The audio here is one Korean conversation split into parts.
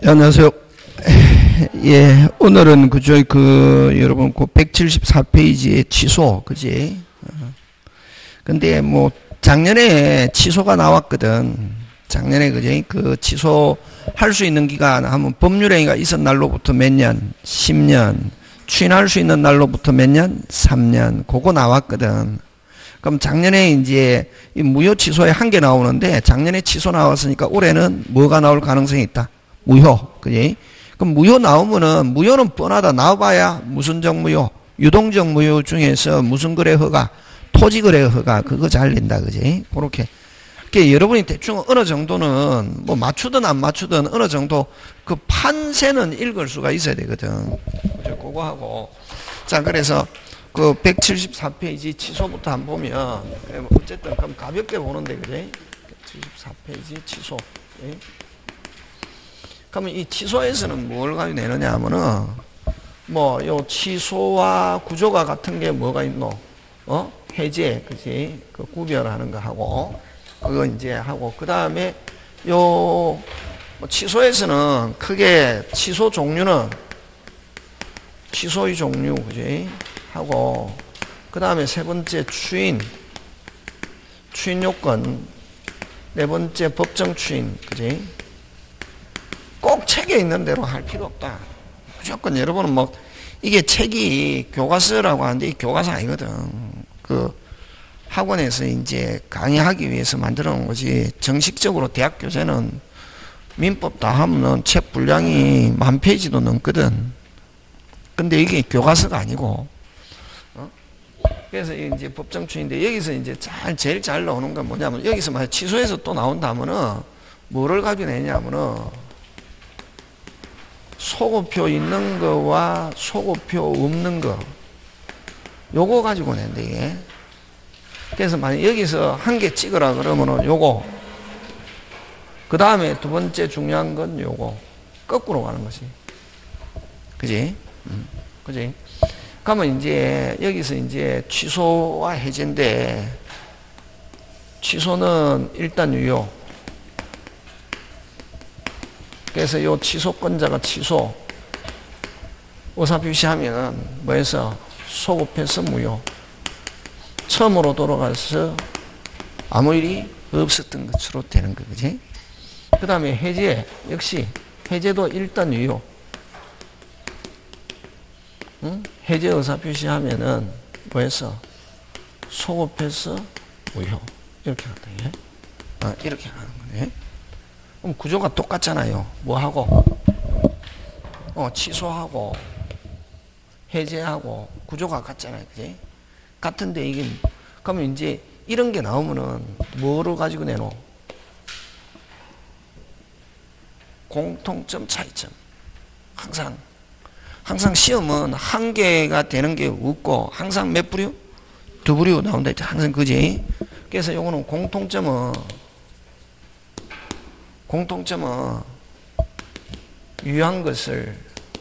안녕하세요. 예, 오늘은 여러분, 174페이지의 취소, 그지? 근데 작년에 취소가 나왔거든. 작년에, 그지? 그 취소할 수 있는 기간 하면 법률행위가 있은 날로부터 몇 년? 10년. 추인할 수 있는 날로부터 몇 년? 3년. 그거 나왔거든. 그럼 작년에 이제 이 무효 취소에 한 개 나오는데 작년에 취소 나왔으니까 올해는 뭐가 나올 가능성이 있다? 무효. 그지? 그럼 무효 나오면은, 무효는 뻔하다. 나와봐야 무슨 정무효? 유동적 무효 중에서 무슨 거래 허가? 토지 거래 허가. 그거 잘린다. 그지? 그렇게. 여러분이 대충 어느 정도는 맞추든 안 맞추든 어느 정도 그 판세는 읽을 수가 있어야 되거든. 그죠? 그거 하고. 자, 그래서 그 174페이지 취소부터 한번 보면, 어쨌든 그럼 가볍게 보는데, 그지? 174페이지 취소. 그지? 그러면 이 취소에서는 뭘 가지고 내느냐 하면은, 요 취소와 구조가 같은 게 뭐가 있노? 해제, 그지? 그 구별하는 거 하고, 그거 이제 하고, 그 다음에 취소에서는 크게 취소 종류는, 취소의 종류, 그지? 하고, 그 다음에 세 번째 추인 요건, 네 번째 법정 추인, 그지? 꼭 책에 있는 대로 할 필요 없다. 무조건 여러분은 이게 책이 교과서라고 하는데 이 교과서 아니거든. 그 학원에서 이제 강의하기 위해서 만들어 놓은 거지. 정식적으로 대학 교재는 민법 다 하면은 책 분량이 10,000페이지도 넘거든. 근데 이게 교과서가 아니고, 그래서 이제 법정추인데 여기서 이제 제일 잘 나오는 건 뭐냐면, 여기서 만약 취소해서 또 나온다면은 뭐를 가지고 내냐면은 소고표 있는 거와 소고표 없는 거, 요거 가지고 낸대, 이게. 그래서 만약 여기서 한 개 찍으라 그러면은 요거, 그 다음에 두 번째 중요한 건 요거, 거꾸로 가는 거지. 그지? 그지? 그러면 이제 여기서 이제 취소와 해제인데, 취소는 일단 유효. 그래서 요 취소권자가 취소, 의사표시하면 뭐해서 소급해서 무효. 처음으로 돌아가서 아무 일이 없었던 것으로 되는 거, 그지? 그 다음에 해제, 역시 해제도 일단 유효. 해제 의사표시하면은 뭐해서 소급해서 무효. 이렇게 한다, 이렇게 하는 거네. 그럼 구조가 똑같잖아요. 뭐하고? 취소하고, 해제하고, 구조가 같잖아요. 그지? 같은데 이게, 그러면 이제 이런 게 나오면은 뭐를 가지고 내노? 공통점, 차이점. 항상 시험은 한 개가 되는 게 없고, 항상 몇 부류? 두 부류 나온다 했죠. 항상 그지? 그래서 요거는 공통점은 유한 것을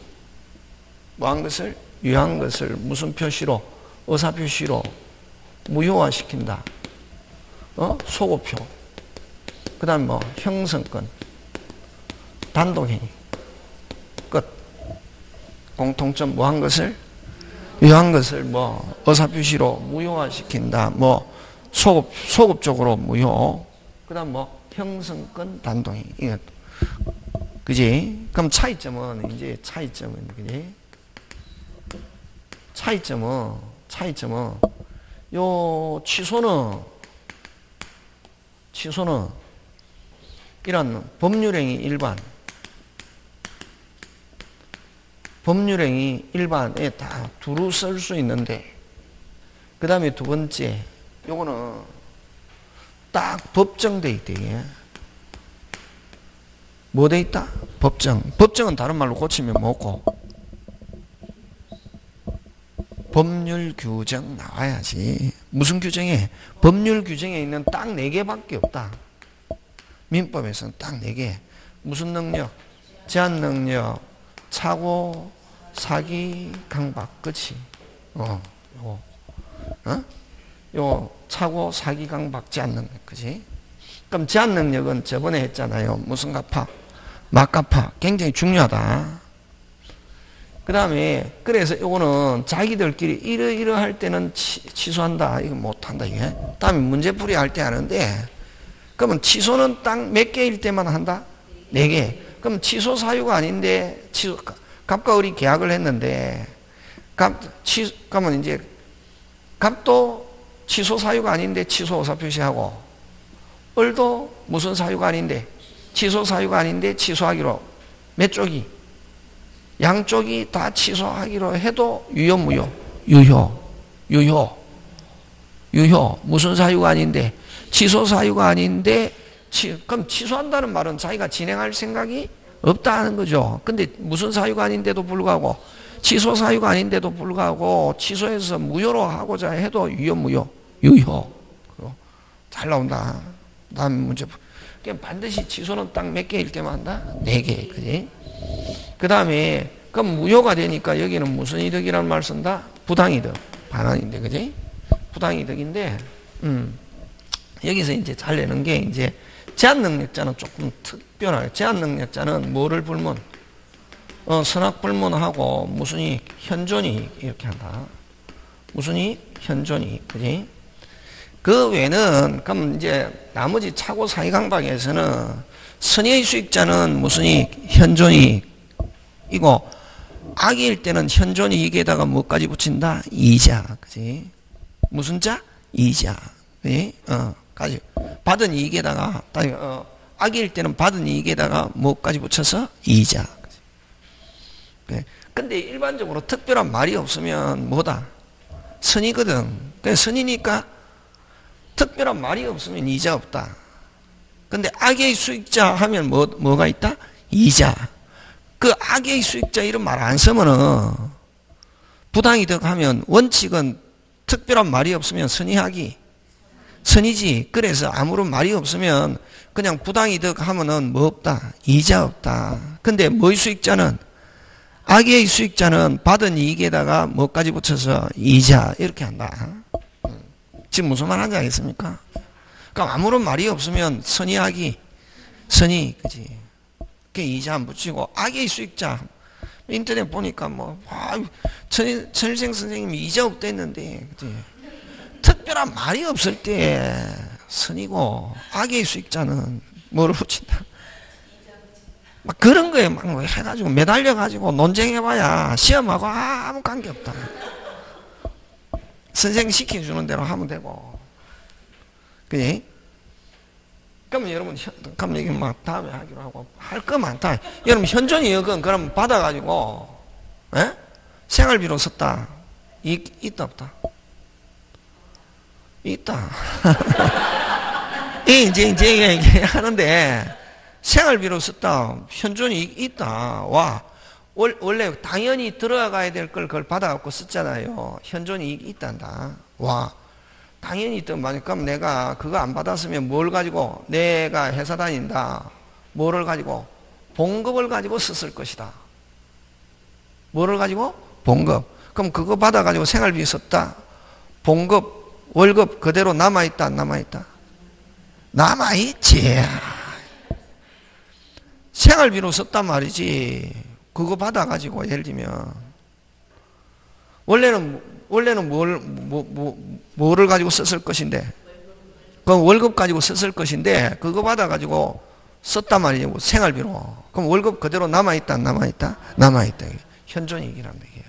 유한 것을 무슨 표시로? 의사표시로 무효화시킨다. 소고표. 그 다음 형성권, 단독행위. 끝. 공통점 무한 것을 유한 것을 의사표시로 무효화시킨다. 소급적으로 무효. 그 다음 형성권, 단독행위. 이거 그지? 그럼 차이점은 그지? 차이점은 요 취소는 이런 법률행위 일반에 다 두루 쓸 수 있는데, 그 다음에 두 번째, 요거는 딱 법정돼 있대. 뭐 돼 있다? 법정은 다른 말로 고치면 뭐고? 법률 규정 나와야지. 무슨 규정에? 법률 규정에 있는 딱 4개밖에 없다. 민법에서는 딱 4개. 무슨 능력? 제한 능력, 차고, 사기, 강박. 그치? 요 차고, 사기, 강박, 제한 능력. 그치? 그럼 제한 능력은 저번에 했잖아요. 무슨 갚아? 막가파 굉장히 중요하다. 그 다음에 그래서 이거는 자기들끼리 이러할 때는 취소한다. 이거 못한다 이게. 다음에 문제풀이 할 때 하는데 그러면 취소는 딱 몇 개일 때만 한다? 4개. 그럼 취소 사유가 아닌데 갑과 을이 계약을 했는데 그러면 이제 갑도 취소 사유가 아닌데 취소 의사 표시하고 을도 무슨 사유가 아닌데 취소 사유가 아닌데 취소하기로 몇 쪽이? 양쪽이 다 취소하기로 해도 유효 무효? 유효. 무슨 사유가 아닌데 취소 사유가 아닌데 그럼 취소한다는 말은 자기가 진행할 생각이 없다는 거죠. 근데 무슨 사유가 아닌데도 불구하고 취소 사유가 아닌데도 불구하고 취소해서 무효로 하고자 해도 유효 무효? 유효. 잘 나온다. 다음 문제. 반드시 취소는 딱 몇 개일 때만 한다? 4개. 그지? 그 다음에 그럼 무효가 되니까 여기는 무슨 이득이라는 말 쓴다? 부당이득. 반환인데, 그지? 부당이득인데, 여기서 이제 잘 내는 게 이제 제한능력자는 조금 특별하게. 제한능력자는 뭐를 불문? 선악불문하고 무슨 이익? 현존이익. 이렇게 한다. 무슨 이익? 현존이익. 그지? 그 외에는, 그럼 이제 나머지 차고 사이강박에서는 선의의 수익자는 무슨 이익? 현존이익. 이거 악일 때는 현존이익에다가 뭐까지 붙인다? 이자. 그지? 무슨 자? 이자. 그지? 받은 이익에다가, 악일 때는 받은 이익에다가 뭐까지 붙여서? 이자. 그지? 근데 일반적으로 특별한 말이 없으면 뭐다? 선이거든. 선이니까 특별한 말이 없으면 이자 없다. 근데 악의 수익자 하면 뭐가 있다? 이자. 그 악의 수익자 이런 말 안 쓰면은 부당이득 하면 원칙은 특별한 말이 없으면 선이지. 그래서 아무런 말이 없으면 그냥 부당이득 하면은 뭐 없다? 이자 없다. 근데 뭐의 수익자는? 악의 수익자는 받은 이익에다가 뭐까지 붙여서 이자 이렇게 한다. 지금 무슨 말 하는지 알겠습니까? 그러니까 아무런 말이 없으면 선이, 그지? 그 이자 안 붙이고, 악의 수익자. 인터넷 보니까 천일생 선생님이 이자 없다 했는데, 그지? 특별한 말이 없을 때 선이고, 악의 수익자는 뭐를 붙인다? 막 그런 거에 막 해가지고 매달려가지고 논쟁해봐야 시험하고 아무 관계없다. 선생 시켜주는 대로 하면 되고. 그지? 그럼 여러분, 그럼 여기 막 다음에 하기로 하고, 할 거 많다. 여러분, 현존이익은 그럼 받아가지고, 생활비로 썼다. 있다, 없다? 있다. 이제 하는데, 생활비로 썼다. 현존이익 있다. 와. 원래 당연히 들어가야 될 걸 그걸 받아갖고 썼잖아요. 현존이익 있단다. 와. 당연히 있던 말이니까 그럼 내가 그거 안 받았으면 뭘 가지고 내가 회사 다닌다. 뭐를 가지고? 봉급을 가지고 썼을 것이다. 뭐를 가지고? 봉급. 그럼 그거 받아가지고 생활비 썼다. 봉급, 월급 그대로 남아있다, 안 남아있다? 남아있지. 생활비로 썼단 말이지. 그거 받아가지고 예를 들면 원래는 뭐를 가지고 썼을 것인데, 그 월급 가지고 썼을 것인데, 그거 받아가지고 썼단 말이에요. 생활비로. 그럼 월급 그대로 남아있다, 안 남아있다? 남아있다. 현존이익이란다, 이게.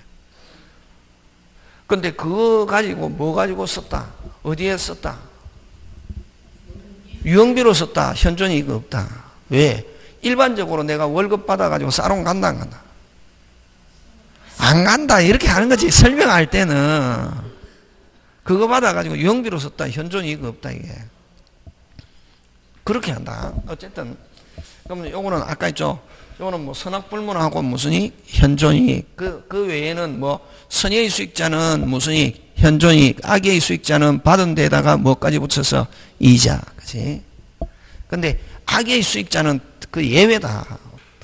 근데 그거 가지고 뭐 가지고 썼다? 어디에 썼다? 유흥비로 썼다. 현존이익 없다. 왜? 일반적으로 내가 월급 받아가지고 사롱 간다, 안 간다? 안 간다. 이렇게 하는 거지. 설명할 때는. 그거 받아가지고 유흥비로 썼다. 현존이익 없다, 이게. 그렇게 한다. 어쨌든. 그러면 요거는 아까 있죠. 요거는 뭐 선악불문하고 무슨 이익? 현존이익. 그 외에는 뭐 선의의 수익자는 무슨 이익? 현존이익. 악의 수익자는 받은 데다가 뭐까지 붙여서 이자. 그치? 근데 악의 수익자는 그 예외다.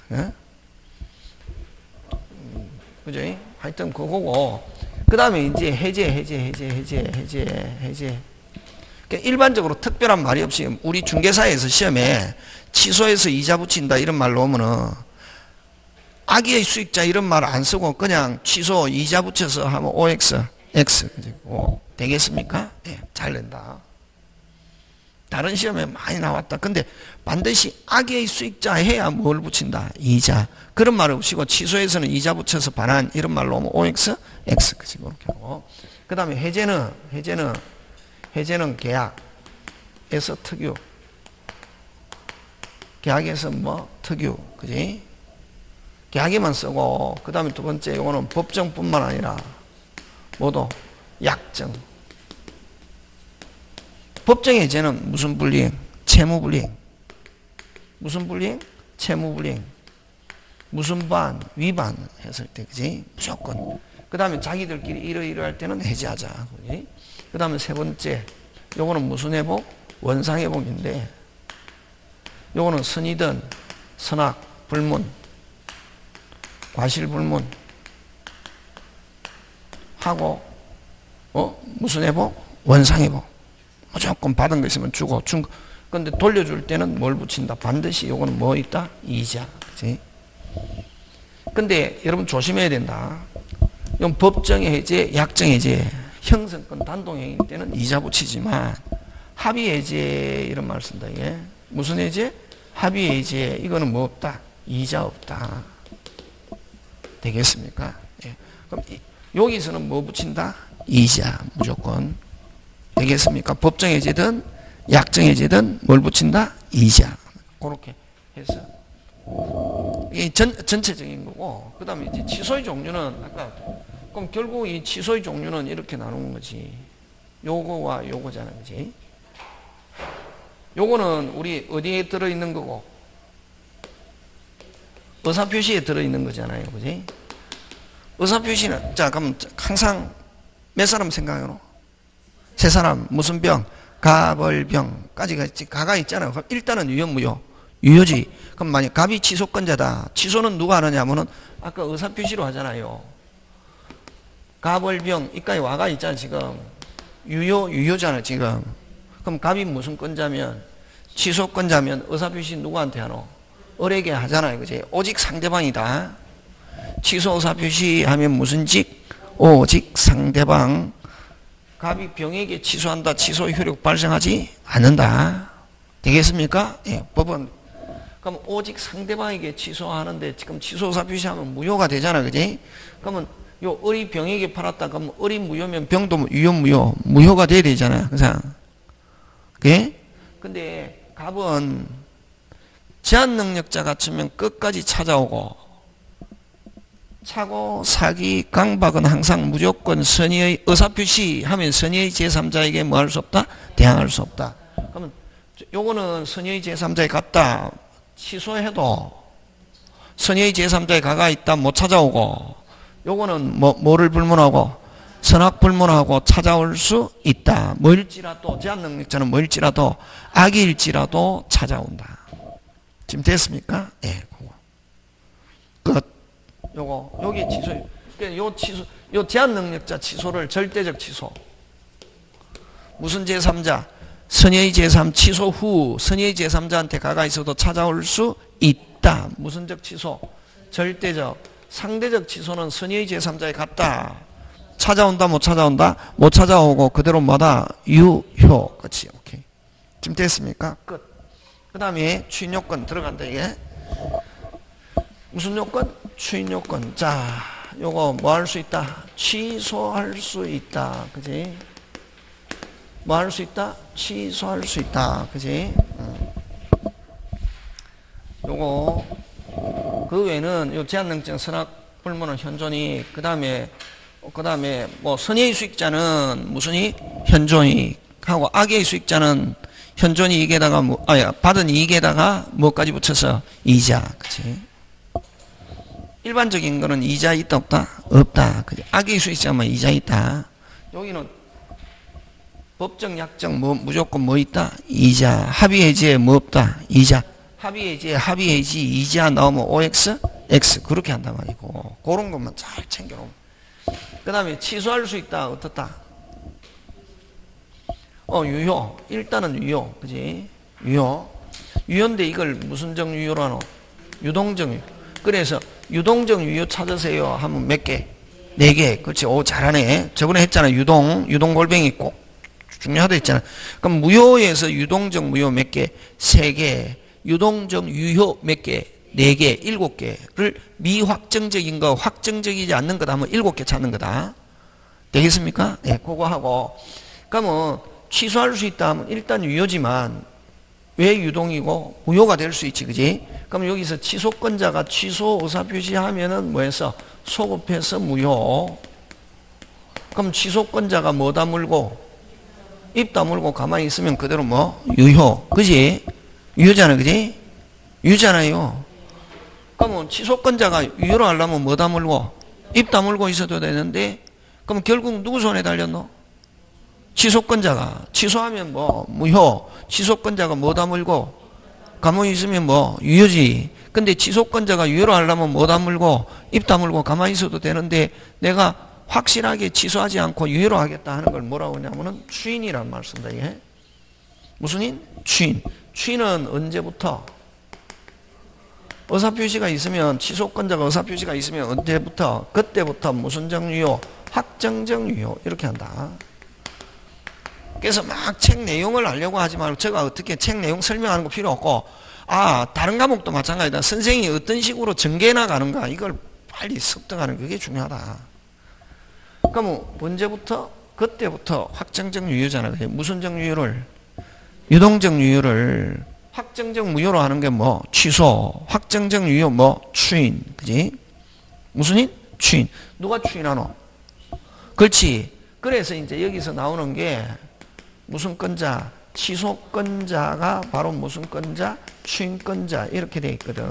그죠? 하여튼 그거고. 그 다음에 이제 해제. 그러니까 일반적으로 특별한 말이 없이 우리 중개사에서 시험에 취소해서 이자 붙인다 이런 말로 오면은 악의의 수익자 이런 말 안 쓰고 그냥 취소 이자 붙여서 하면 OX, X 되겠습니까? 예, 잘 된다. 다른 시험에 많이 나왔다. 근데 반드시 악의의 수익자 해야 뭘 붙인다? 이자. 그런 말 없이고 취소해서는 이자 붙여서 반환 이런 말로 오면 OX, X 그치 그렇게 하고. 그 다음에 해제는 계약에서 특유. 계약에서 뭐 특유 그지? 계약에만 쓰고 그 다음에 두 번째 이거는 법정뿐만 아니라 모두 약정. 법정 해제는 무슨 불이행? 채무 불이행. 무슨 불이행? 채무 불이행. 무슨 반? 위반 했을 때 그지? 무조건. 그 다음에 자기들끼리 이러이러할 때는 해제하자. 그지? 그 다음에 세 번째 요거는 무슨 회복? 원상 회복인데 요거는 선이든 선악, 불문 과실불문 하고 무슨 회복? 원상회복. 무조건 받은 거 있으면 주고 근데 돌려줄 때는 뭘 붙인다? 반드시 요거는 뭐 있다? 이자. 그치? 근데 여러분 조심해야 된다. 이건 법정의 해제, 약정 해제, 형성권 단독행위 때는 이자 붙이지만 합의 해제 이런 말 쓴다. 이게 무슨 해제? 합의 해제. 이거는 뭐 없다? 이자 없다. 되겠습니까? 예. 그럼 여기서는 뭐 붙인다? 이자 무조건. 되겠습니까? 법정 해제든 약정 해제든 뭘 붙인다? 이자. 그렇게 해서 이게 전체적인 거고 그 다음에 이제 취소의 종류는 아까 그럼 결국 이 취소의 종류는 이렇게 나누는 거지. 요거와 요거잖아. 그지? 요거는 우리 어디에 들어있는 거고 의사표시에 들어있는 거잖아요. 그지? 의사표시는, 자, 그럼 항상 몇 사람 생각해요? 세 사람, 무슨 병? 가벌병까지가 있지. 가가 있잖아요. 그럼 일단은 유효, 무효? 유효지. 그럼 만약 갑이 취소권자다. 취소는 누가 하느냐 하면은 아까 의사표시로 하잖아요. 가벌병, 이까지 와가 있잖아, 지금. 유효잖아, 지금. 그럼 갑이 무슨 권자면, 취소권자면 의사표시 누구한테 하노? 을에게 하잖아요. 그지? 오직 상대방이다. 취소 의사표시 하면 무슨 직? 오직 상대방. 갑이 병에게 취소한다. 취소 효력 발생하지 않는다. 되겠습니까? 예, 법은. 그럼 오직 상대방에게 취소하는데 지금 취소 의사표시 하면 무효가 되잖아. 그지? 그러면 요 을이 병에게 팔았다. 그러면 을이 무효면 병도 유효, 무효. 무효가 돼야 되잖아요. 항상. 그게? 근데 갑은 제한 능력자 같으면 끝까지 찾아오고 차고 사기 강박은 항상 무조건 선의의 의사표시 하면 선의의 제3자에게 뭐 할 수 없다? 대항할 수 없다. 그러면 요거는 선의의 제3자에 갔다 취소해도 선의의 제3자에 가가 있다 못 찾아오고 요거는 뭐를 불문하고 선악 불문하고 찾아올 수 있다. 뭐일지라도 제한 능력자는 뭐일지라도 악일지라도 찾아온다. 지금 됐습니까? 예, 그거. 끝. 요거, 여기 취소. 요 취소, 요 제한 능력자 취소를 절대적 취소. 무슨 제3자? 선의의 제3 취소 후 선의의 제3자한테 가가 있어도 찾아올 수 있다. 무슨적 취소? 절대적. 상대적 취소는 선의의 제3자에 갔다. 찾아온다, 못 찾아온다? 못 찾아오고 그대로 뭐다? 유효. 그치, 오케이. 지금 됐습니까? 끝. 그 다음에 추인요건 들어간다 이게. 무슨 요건? 추인요건. 자, 요거 뭐 할 수 있다? 취소할 수 있다. 그지? 뭐 할 수 있다? 취소할 수 있다. 그지? 요거 그 외에는 요 제한능증 선악 불문은 현존이 그 다음에 뭐 선의의 수익자는 무슨 이익? 현존이익 하고 악의 수익자는 현존이익에다가 받은 이익에다가 뭐까지 붙여서 이자. 그치? 일반적인 거는 이자 있다 없다? 없다. 그치? 악의 수익자만 이자 있다. 여기는 법정 약정 무조건 뭐 있다? 이자. 합의 해지에 뭐 없다? 이자. 합의 해지 이자 나오면 OX, X 그렇게 한단 말이고 그런 것만 잘 챙겨놓으면. 그 다음에 취소할 수 있다 어떻다? 유효. 일단은 유효. 그지? 유효. 유효인데 이걸 무슨 정 유효로 하노? 유동정 유효. 그래서 유동정 유효 찾으세요 하면 몇 개? 4개. 그렇지. 오, 잘하네. 저번에 했잖아. 유동 골뱅이 꼭 중요하다 했잖아. 그럼 무효에서 유동정 무효 몇 개? 3개. 유동정 유효 몇 개? 4개, 7개를 미확정적인 거, 확정적이지 않는 거다 하면 7개 찾는 거다. 되겠습니까? 네, 그거 하고. 그러면 취소할 수 있다 하면 일단 유효지만 왜 유동이고 무효가 될 수 있지, 그지? 그럼 여기서 취소권자가 취소 의사표시하면은 뭐해서 소급해서 무효. 그럼 취소권자가 뭐 다물고 입 다물고 가만히 있으면 그대로 뭐 유효, 그지? 유효잖아, 그지? 유효잖아요. 그러면 취소권자가 유효로 하려면 뭐 다물고 입 다물고 있어도 되는데 그럼 결국 누구 손에 달렸노? 취소권자가. 취소하면 뭐 무효. 취소권자가 뭐 다물고 가만히 있으면 뭐 유효지. 근데 취소권자가 유효로 하려면 뭐 다물고 입 다물고 가만히 있어도 되는데 내가 확실하게 취소하지 않고 유효로 하겠다 하는 걸 뭐라고 하냐면은 추인이라는 말을 쓴다. 이게 무슨 인? 추인. 추인은 언제부터? 의사표시가 있으면, 취소권자가 의사표시가 있으면 언제부터? 그때부터 무슨 정유효? 확정적 유효. 이렇게 한다. 그래서 막 책 내용을 알려고 하지 말고 제가 어떻게 책 내용 설명하는 거 필요 없고, 다른 과목도 마찬가지다. 선생님이 어떤 식으로 전개해 나가는가 이걸 빨리 습득하는 그게 중요하다. 그럼 언제부터? 그때부터 확정적 유효잖아. 무슨 정유효를? 유동적 유효를 확정적 무효로 하는 게 뭐? 취소. 확정적 유효 뭐? 추인. 그지? 무슨 인? 추인. 누가 추인하노? 그렇지. 그래서 이제 여기서 나오는 게 무슨 건자? 취소건자가 바로 무슨 건자? 추인건자. 이렇게 돼 있거든.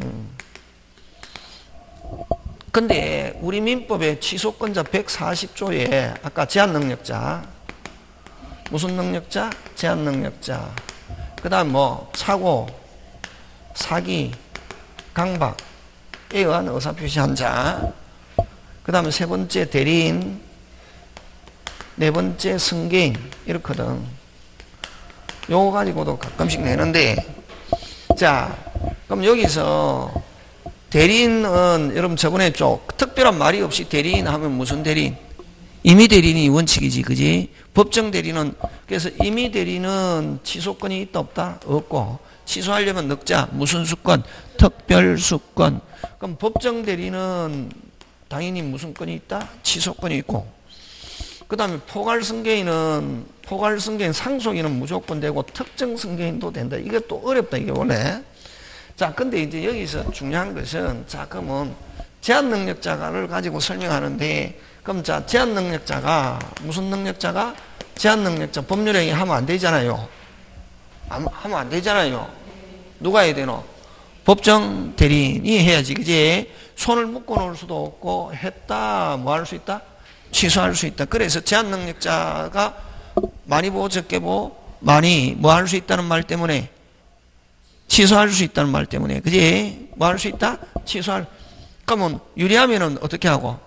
근데 우리 민법의 취소건자 140조에 아까 제한능력자, 무슨 능력자? 제한능력자. 그 다음 뭐 착오, 사기, 강박에 의한 의사표시한 자. 그 다음에 세 번째 대리인, 네 번째 승계인 이렇거든. 요거 가지고도 가끔씩 내는데, 자 그럼 여기서 대리인은 여러분 저번에 했죠. 특별한 말이 없이 대리인 하면 무슨 대리인? 임의 대리인이 원칙이지, 그지? 법정 대리인은, 그래서 임의 대리인은 취소권이 있다 없다? 없고, 취소하려면 넉자 무슨 수권? 특별수권. 그럼 법정 대리인은 당연히 무슨 권이 있다? 취소권이 있고, 그 다음에 포괄승계인은, 포괄승계인 상속인은 무조건 되고 특정승계인도 된다. 이게 또 어렵다, 이게 원래. 자, 근데 이제 여기서 중요한 것은, 자, 그러면 제한능력자를 가지고 설명하는데, 그럼 자, 제한능력자가, 무슨 능력자가? 제한능력자, 법률행위 하면 안 되잖아요. 하면 안 되잖아요. 누가 해야 되노? 법정 대리인이 해야지, 그지? 손을 묶어 놓을 수도 없고, 했다, 뭐 할 수 있다? 취소할 수 있다. 그래서 제한능력자가 많이 보고 적게 보고, 많이 뭐 할 수 있다는 말 때문에, 취소할 수 있다는 말 때문에, 그지? 뭐 할 수 있다? 취소할. 그러면 유리하면은 어떻게 하고?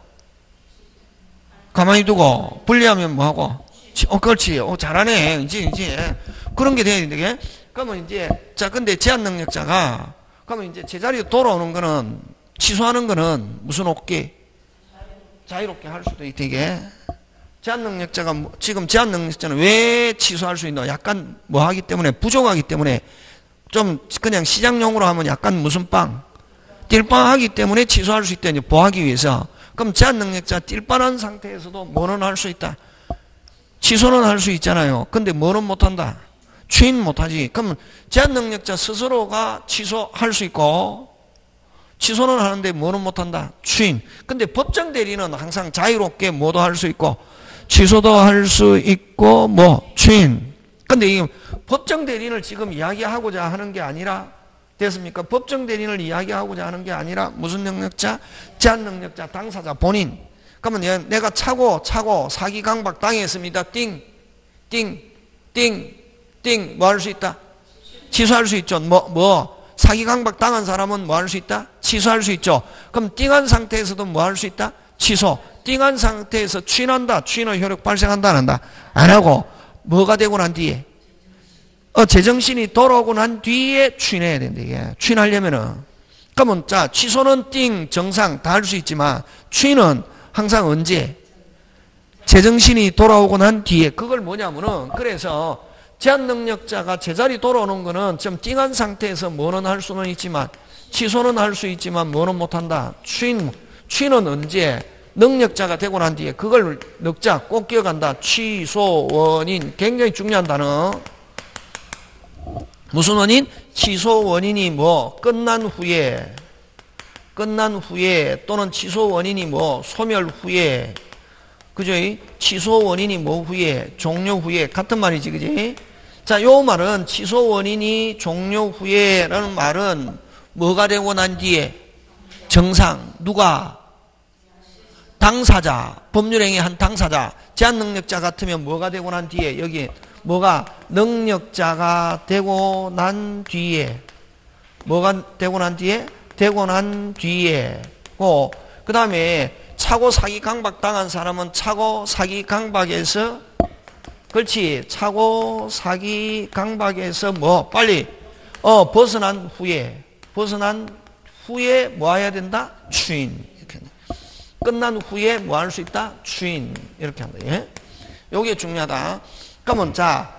가만히 두고, 불리하면 뭐 하고? 그렇지. 잘하네. 이제. 그런 게 돼야 되는데, 그러면 이제, 자, 근데 제한능력자가, 그러면 이제 제자리로 돌아오는 거는, 취소하는 거는 무슨 없게? 자유롭게 할 수도 있대, 이게. 제한능력자가, 지금 제한능력자는 왜 취소할 수 있나? 약간 뭐 하기 때문에, 부족하기 때문에, 좀 그냥 시장용으로 하면 약간 무슨 빵? 띨빵하기 때문에 취소할 수 있다. 이제 보호하기 위해서. 그럼 제한능력자 띨빵한 상태에서도 뭐는 할 수 있다? 취소는 할 수 있잖아요. 근데 뭐는 못한다? 추인 못하지. 그러면 제한능력자 스스로가 취소할 수 있고 취소는 하는데 뭐는 못한다? 추인. 근데 법정 대리는 항상 자유롭게 뭐도 할 수 있고 취소도 할 수 있고 뭐 추인. 근데 이 법정 대리인을 지금 이야기하고자 하는 게 아니라 됐습니까? 법정 대리인을 이야기하고자 하는 게 아니라 무슨 능력자? 제한능력자, 당사자, 본인. 그러면 내가 차고 사기 강박 당했습니다. 띵 뭐 할 수 있다? 취소할 수 있죠. 사기 강박 당한 사람은 뭐 할 수 있다? 취소할 수 있죠. 그럼 띵한 상태에서도 뭐 할 수 있다? 취소. 띵한 상태에서 추인한다. 추인의 효력 발생한다 안 한다? 안 하고 뭐가 되고 난 뒤에 제정신이 돌아오고 난 뒤에 추인해야 된다. 이게 추인하려면은 그러면 자 취소는 띵 정상 다 할 수 있지만 추인은 항상 언제? 제정신이 돌아오고 난 뒤에. 그걸 뭐냐면은 그래서 제한 능력자가 제자리 돌아오는 거는 좀 띵한 상태에서 뭐는 할 수는 있지만 취소는 할 수 있지만 뭐는 못한다. 추인은 언제? 능력자가 되고 난 뒤에. 그걸 넣자. 꼭 기억한다. 취소 원인. 굉장히 중요한 단어. 무슨 원인? 취소 원인이 뭐 끝난 후에 또는 취소 원인이 뭐 소멸 후에, 그죠? 취소 원인이 뭐 후에, 종료 후에 같은 말이지, 그지? 자, 요 말은 취소 원인이 종료 후에라는 말은 뭐가 되고 난 뒤에 정상 누가? 당사자, 법률행위 한 당사자, 제한 능력자 같으면 뭐가 되고 난 뒤에 여기 뭐가 능력자가 되고 난 뒤에 뭐가 되고 난 뒤에 되고 난 뒤에 그 다음에 차고 사기 강박 당한 사람은 차고 사기 강박에서 그렇지 차고 사기 강박에서 뭐 빨리 벗어난 후에 뭐 해야 된다? 추인. 이렇게 끝난 후에 뭐 할 수 있다? 추인. 이렇게 한다. 예? 요게 중요하다. 그러면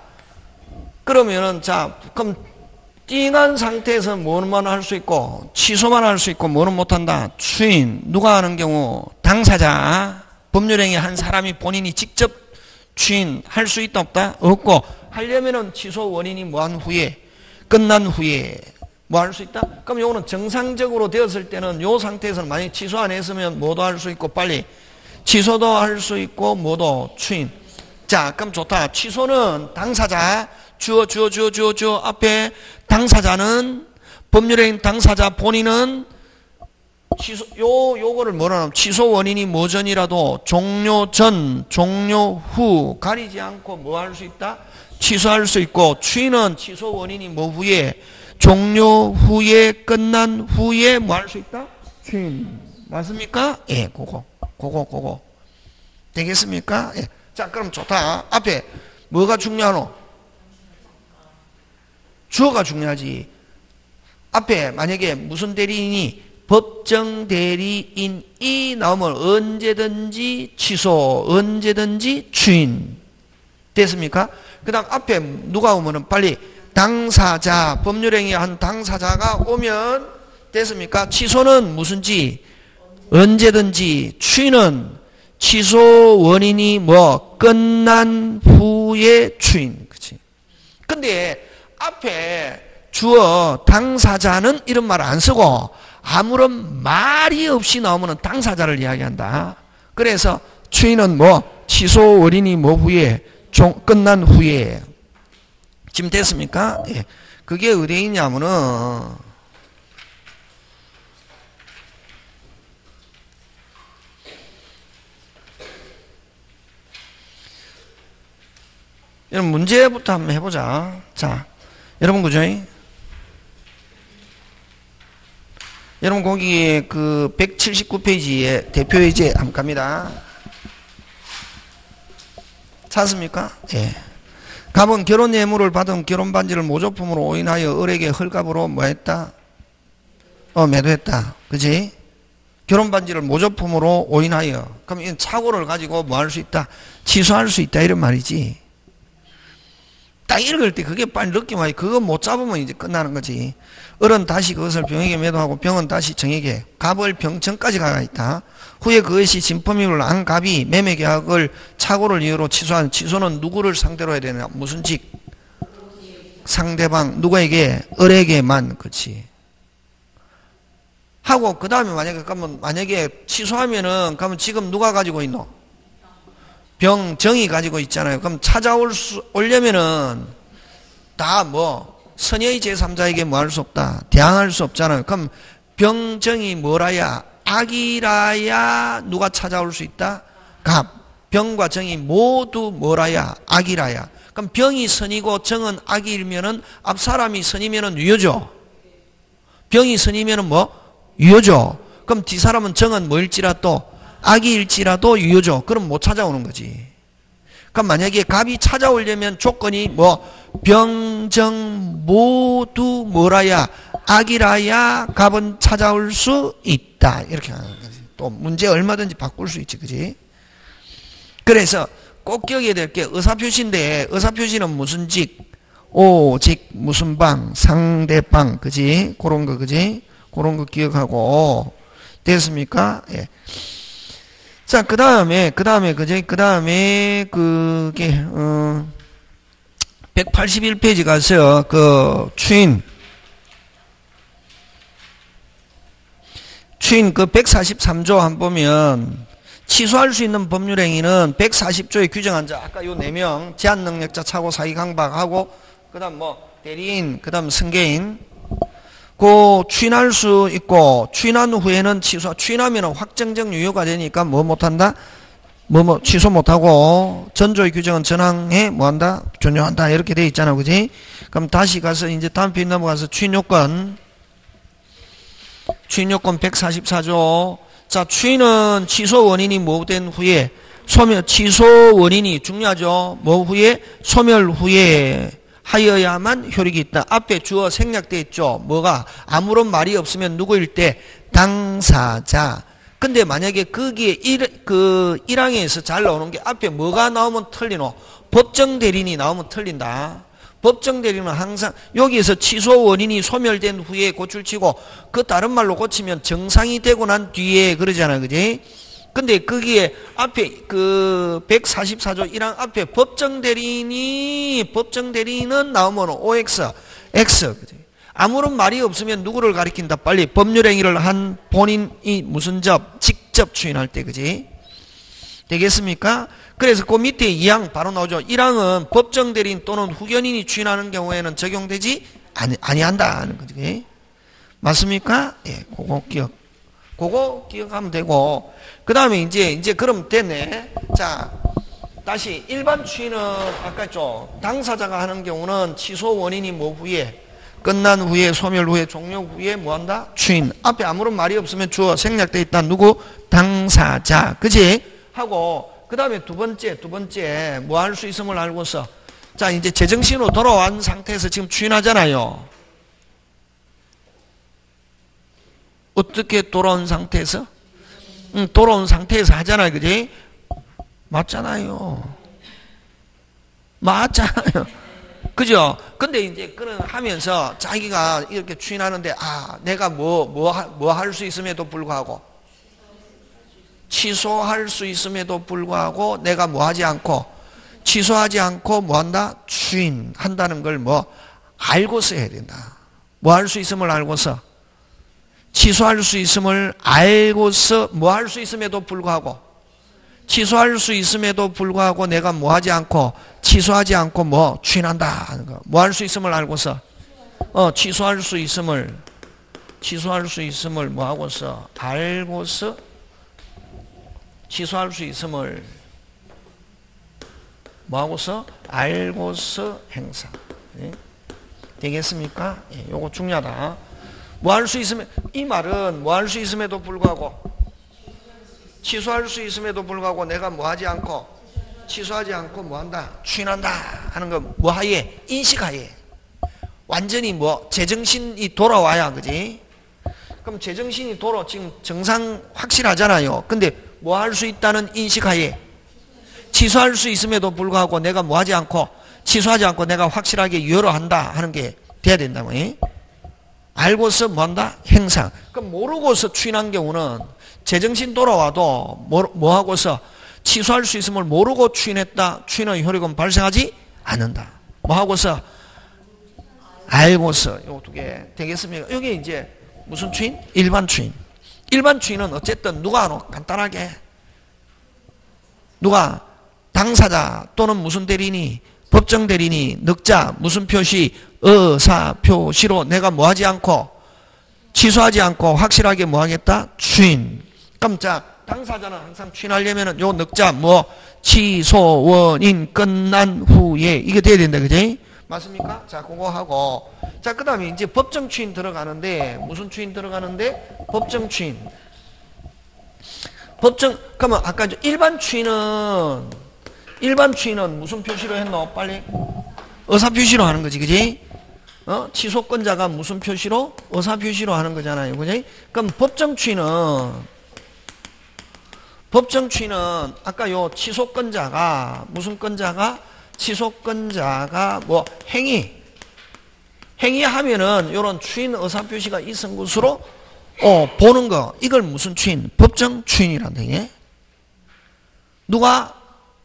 그럼 띵한 상태에서 뭐만 할 수 있고 취소만 할 수 있고 뭐는 못한다. 추인. 누가 하는 경우? 당사자. 법률행위 한 사람이 본인이 직접 추인 할 수 있다 없다? 없고 하려면은 취소 원인이 뭐한 후에 끝난 후에 뭐 할 수 있다? 그럼 요거는 정상적으로 되었을 때는 요 상태에서는 만약에 취소 안 했으면 뭐도 할 수 있고 빨리 취소도 할 수 있고 뭐도 추인. 자, 그럼 좋다. 취소는 당사자, 주어 앞에 당사자는 법률행위 당사자 본인은 취소, 요거를 뭐라 하면 취소 원인이 뭐 전이라도 종료 전, 종료 후 가리지 않고 뭐 할 수 있다? 취소할 수 있고 추인은 취소 원인이 뭐 후에 종료 후에 끝난 후에 뭐 할 수 있다? 추인. 맞습니까? 예, 그거. 되겠습니까? 예. 자, 그럼 좋다. 앞에 뭐가 중요하노? 주어가 중요하지. 앞에 만약에 무슨 대리인이 법정 대리인이 나오면 언제든지 취소, 언제든지 추인. 됐습니까? 그 다음 앞에 누가 오면은 빨리 당사자, 법률행위 한 당사자가 오면 됐습니까? 취소는 무슨지 언제든지, 추인은 취소 원인이 뭐 끝난 후에 추인. 그치? 근데 앞에 주어 당사자는 이런 말 안 쓰고 아무런 말이 없이 나오면 당사자를 이야기한다. 그래서 추인은 뭐 취소 원인이 뭐 후에 끝난 후에. 지금 됐습니까? 예. 그게 어디에 있냐면은 여러분 문제부터 한번 해보자. 자, 여러분 그죠? 여러분 거기 그 179페이지에 대표예제 한번 갑니다. 찾습니까? 예. 갑은 결혼 예물을 받은 결혼 반지를 모조품으로 오인하여 을에게 헐값으로 뭐 했다? 매도했다. 그지? 결혼 반지를 모조품으로 오인하여. 그럼 이 착오를 가지고 뭐 할 수 있다? 취소할 수 있다. 이런 말이지. 딱 읽을 때 그게 빨리 느낌 와요. 그거 못 잡으면 이제 끝나는 거지. 을은 다시 그것을 병에게 매도하고 병은 다시 정에게 갑을 병청까지 가가 있다. 후에 그것이 진품임을 안 갑이 매매계약을 착오를 이유로 취소한. 취소는 누구를 상대로 해야 되냐? 무슨 직? 상대방. 누구에게? 을에게만. 그렇지. 하고 그 다음에 만약에 취소하면은 그러면 지금 누가 가지고 있노? 병정이 가지고 있잖아요. 그럼 오려면은 다 뭐 선의의 제3자에게 뭐 할 수 없다. 대항할 수 없잖아요. 그럼 병정이 뭐라야? 악이라야 누가 찾아올 수 있다? 갑. 병과 정이 모두 뭐라야? 악이라야. 그럼 병이 선이고 정은 악이면은 앞 사람이 선이면은 유효죠. 병이 선이면은 뭐? 유효죠. 그럼 뒤 사람은 정은 뭐일지라도 악이일지라도 유효죠. 그럼 못 찾아오는 거지. 그럼 만약에 갑이 찾아오려면 조건이 뭐 병정 모두 뭐라야 악이라야 갑은 찾아올 수 있다. 이렇게 하는 거지. 또 문제 얼마든지 바꿀 수 있지, 그지? 그래서 꼭 기억해야 될 게 의사표시인데, 의사표시는 무슨 직, 오직, 무슨 방, 상대방, 그지? 그런 거, 그지? 그런 거 기억하고, 됐습니까? 예. 자, 그 다음에, 그지? 그 다음에, 그게, 181페이지 가서, 추인 그 143조 한 보면, 취소할 수 있는 법률행위는 140조에 규정한 자, 아까 요 4명, 제한능력자, 차고, 사기, 강박하고, 그 다음 대리인, 그 다음 승계인, 추인할 수 있고, 추인한 후에는 추인하면 확정적 유효가 되니까 못한다? 취소 못하고, 전조의 규정은 전항에 뭐한다? 준용한다. 이렇게 돼 있잖아, 그지? 그럼 다시 가서, 이제 다음 페이지 넘어가서 추인요건 144조. 자, 추인은 취소 원인이 모된 후에, 취소 원인이 중요하죠. 후에? 소멸 후에 하여야만 효력이 있다. 앞에 주어 생략되어 있죠. 뭐가? 아무런 말이 없으면 누구일 때? 당사자. 근데 만약에 거기에 1항에서 잘 나오는 게 앞에 뭐가 나오면 틀리노? 법정 대리인이 나오면 틀린다. 법정 대리인은 항상 여기에서 취소 원인이 소멸된 후에 고출치고 그 다른 말로 고치면 정상이 되고 난 뒤에 그러잖아, 그지? 근데 거기에 앞에 144조 1항 앞에 법정 대리인은 나오면 OX, X, 그지? 아무런 말이 없으면 누구를 가리킨다? 빨리 법률행위를 한 본인이 무슨 직접 추인할 때, 그지? 되겠습니까? 그래서 그 밑에 2항 바로 나오죠. 1항은 법정 대리인 또는 후견인이 추인하는 경우에는 적용되지 아니한다는 거지. 맞습니까? 예, 그거 기억하면 되고. 그 다음에 이제 그럼 됐네. 자, 다시 일반 추인은 아까 했죠. 당사자가 하는 경우는 취소 원인이 후에, 끝난 후에, 소멸 후에, 종료 후에 뭐한다? 추인. 앞에 아무런 말이 없으면 주어 생략되어 있다. 누구? 당사자. 그지? 하고, 그 다음에 두 번째, 뭐 할 수 있음을 알고서, 자, 이제 제정신으로 돌아온 상태에서 지금 추인하잖아요. 어떻게 돌아온 상태에서? 돌아온 상태에서 하잖아요. 그지? 맞잖아요. 그죠? 근데 이제 그런 하면서 자기가 이렇게 추인하는데, 내가 뭐 할 수 있음에도 불구하고, 취소할 수 있음에도 불구하고 내가 하지 않고 취소하지 않고 뭐한다? 추인한다는 걸 알고서 해야 된다. 뭐 할 수 있음을 알고서 취소할 수 있음을 알고서 뭐 할 수 있음에도 불구하고 취소할 수 있음에도 불구하고 내가 하지 않고 취소하지 않고 추인한다 하는 거. 뭐 할 수 있음을 알고서 취소할 수 있음을 하고서 알고서 취소할 수 있음을 하고서 알고서 행사. 네? 되겠습니까? 예, 요거 중요하다. 뭐 할 수 있으면, 이 말은 뭐 할 수 있음에도 불구하고 취소할 수 있음에도 불구하고 내가 하지 않고 취소하지 않고 뭐한다? 추인한다 하는 거 하에? 인식하에. 완전히 제정신이 돌아와야, 그지? 그럼 제정신이 지금 정상 확실하잖아요. 근데 뭐 할 수 있다는 인식하에 취소할 수 있음에도 불구하고 내가 하지 않고 취소하지 않고 내가 확실하게 유효로 한다 하는 게 돼야 된다고. 알고서 뭐한다? 행상. 그럼 모르고서 추인한 경우는 제정신 돌아와도 하고서 취소할 수 있음을 모르고 추인했다. 추인의 효력은 발생하지 않는다. 하고서 알고서. 요 두 개 되겠습니까? 여기 이제 무슨 추인? 일반 추인. 일반 추인은 어쨌든 누가 간단하게 누가 당사자 또는 무슨 대리인이 법정 대리인이 늑자 무슨 표시 의사 표시로 내가 하지 않고 취소하지 않고 확실하게 하겠다? 추인. 그럼 자, 당사자는 항상 추인하려면은 요 늑자 취소 원인 끝난 후에 이게 돼야 된다, 그지? 맞습니까? 자, 그거 하고. 자, 그 다음에 이제 법정 추인 들어가는데, 무슨 추인 들어가는데? 법정 추인. 그러면 아까 일반 추인은 일반 추인은 무슨 표시로 했노? 빨리. 의사 표시로 하는 거지, 그지? 취소권자가 무슨 표시로? 의사 표시로 하는 거잖아요, 그지? 그럼 법정 추인은 아까 요 취소권자가 무슨 권자가? 취소권자가 뭐 행위하면은 요런 추인 의사 표시가 있은 것으로 보는 거. 이걸 무슨 추인? 법정 추인이란다, 이게. 누가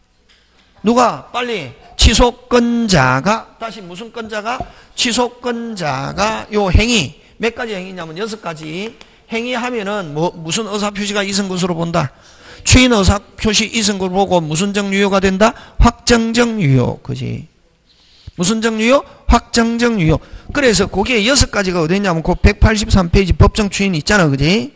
빨리 취소권자가 다시 무슨 권자가? 취소권자가 요 행위 몇 가지 행위냐면 6가지 행위하면은 무슨 의사 표시가 있은 것으로 본다. 추인 의사 표시 있은 걸 보고 무슨 정 유효가 된다? 확정적 유효. 그지? 무슨 정 유효? 확정적 유효. 그래서 거기에 6가지가 어디 있냐면 그 183페이지 법정 추인이 있잖아. 그지?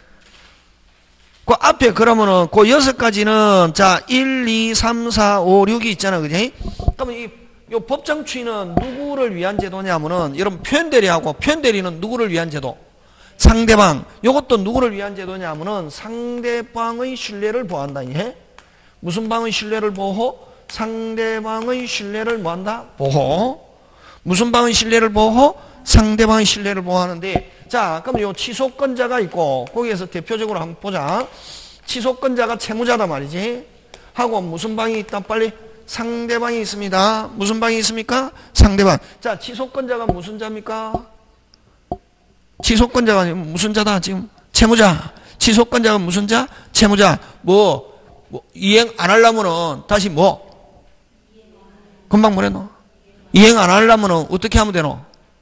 그 앞에 그러면은 그 6가지는 자 1, 2, 3, 4, 5, 6이 있잖아. 그지? 그러면 요 법정 추인은 누구를 위한 제도냐면은 여러분 표현대리하고 표현대리는 누구를 위한 제도? 상대방. 요것도 누구를 위한 제도냐면은 상대방의 신뢰를 보호한다. 예? 무슨 방의 신뢰를 보호? 상대방의 신뢰를 뭐한다? 보호. 무슨 방의 신뢰를 보호? 상대방의 신뢰를 보호하는데, 자, 그럼 요 취소권자가 있고, 거기에서 대표적으로 한번 보자. 취소권자가 채무자다 말이지. 하고 무슨 방이 있다? 빨리. 상대방이 있습니다. 무슨 방이 있습니까? 상대방. 자, 취소권자가 무슨 자입니까? 취소권자가 무슨 자다? 지금 채무자. 취소권자가 무슨 자? 채무자. 이행 안 하려면은 다시 금방 뭐랬노? 이행 안 하려면은 어떻게 하면 되노?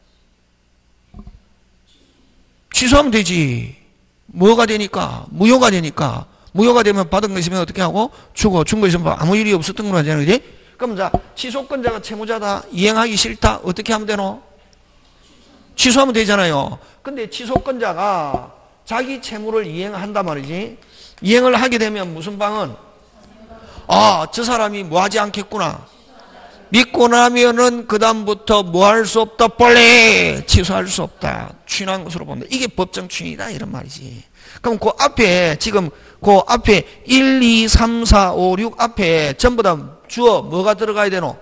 취소하면 되지. 뭐가 되니까? 무효가 되니까. 무효가 되면 받은 거 있으면 어떻게 하고? 준 거 있으면 아무 일이 없었던 거 하잖아요. 그지? 그럼 자, 취소권자가 채무자다. 이행하기 싫다. 어떻게 하면 되노? 취소하면 되잖아요. 근데 취소권자가 자기 채무를 이행한단 말이지. 이행을 하게 되면 무슨 방은? 저 사람이 뭐 하지 않겠구나. 믿고 나면은 그다음부터 뭐 할 수 없다. 빨리 취소할 수 없다. 추인한 것으로 본다. 이게 법정 추인이다. 이런 말이지. 그럼 그 앞에 지금 그 앞에 1, 2, 3, 4, 5, 6 앞에 전부 다 주어 뭐가 들어가야 되노?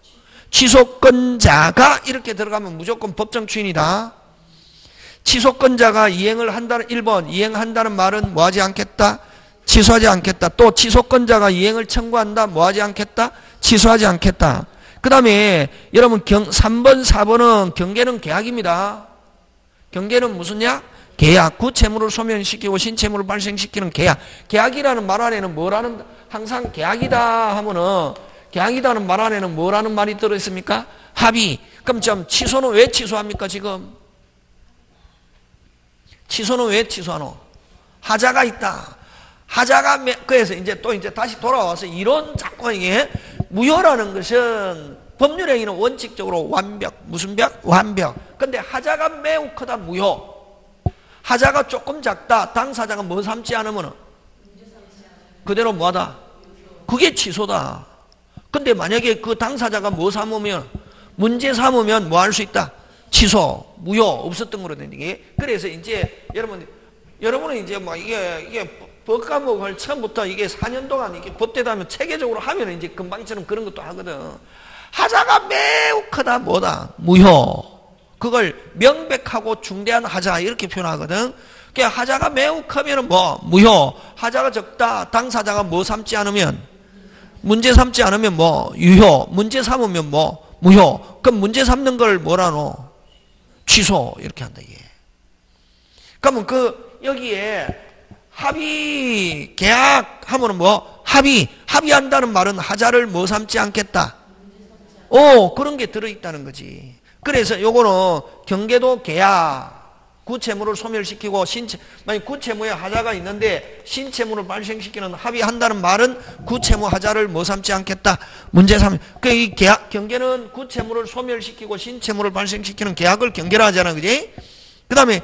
취소권자가 이렇게 들어가면 무조건 법정 추인이다. 취소권자가 이행을 한다는 1번 이행한다는 말은 뭐하지 않겠다? 취소하지 않겠다. 또 취소권자가 이행을 청구한다. 뭐하지 않겠다? 취소하지 않겠다. 그 다음에 여러분 3번 4번은 경계는 계약입니다. 경계는 무슨 약? 계약. 구채무를 소멸시키고 신채무를 발생시키는 계약. 계약이라는 말 안에는 뭐라는, 항상 계약이다 하면은 계약이라는 말 안에는 뭐라는 말이 들어있습니까? 합의. 그럼 좀 취소는 왜 취소합니까 지금? 취소는 왜 취소하노? 하자가 있다. 하자가, 그래서 이제 다시 돌아와서 이런 자꾸 이게 무효라는 것은 법률행위는 원칙적으로 완벽. 무슨 벽? 완벽. 근데 하자가 매우 크다. 무효. 하자가 조금 작다. 당사자가 뭐 삼지 않으면 그대로 뭐하다? 그게 취소다. 근데 만약에 그 당사자가 뭐 삼으면 문제 삼으면 뭐 할 수 있다? 취소, 무효, 없었던 거로 되는 게. 그래서 이제 여러분은 이제 뭐 이게 법 과목을 처음부터 이게 4년 동안 이게 법대도 하면 체계적으로 하면 이제 금방처럼 그런 것도 하거든. 하자가 매우 크다. 뭐다? 무효. 그걸 명백하고 중대한 하자 이렇게 표현하거든. 그러니까 하자가 매우 크면은 무효. 하자가 적다. 당사자가 뭐 삼지 않으면 문제 삼지 않으면 유효. 문제 삼으면 무효. 그럼 문제 삼는 걸 뭐라노? 취소. 이렇게 한다 이게. 그러면 여기에 합의 계약 하면은 합의한다는 말은 하자를 뭐 삼지 않겠다. 그런 게 들어있다는 거지. 그래서 요거는 경계도 계약. 구채무를 소멸시키고 만약 구채무에 하자가 있는데 신채무를 발생시키는 합의한다는 말은 구채무 하자를 뭐 삼지 않겠다. 문제 삼. 이 계약, 경계는 구채무를 소멸시키고 신채무를 발생시키는 계약을 경계라 하잖아. 그지? 그 다음에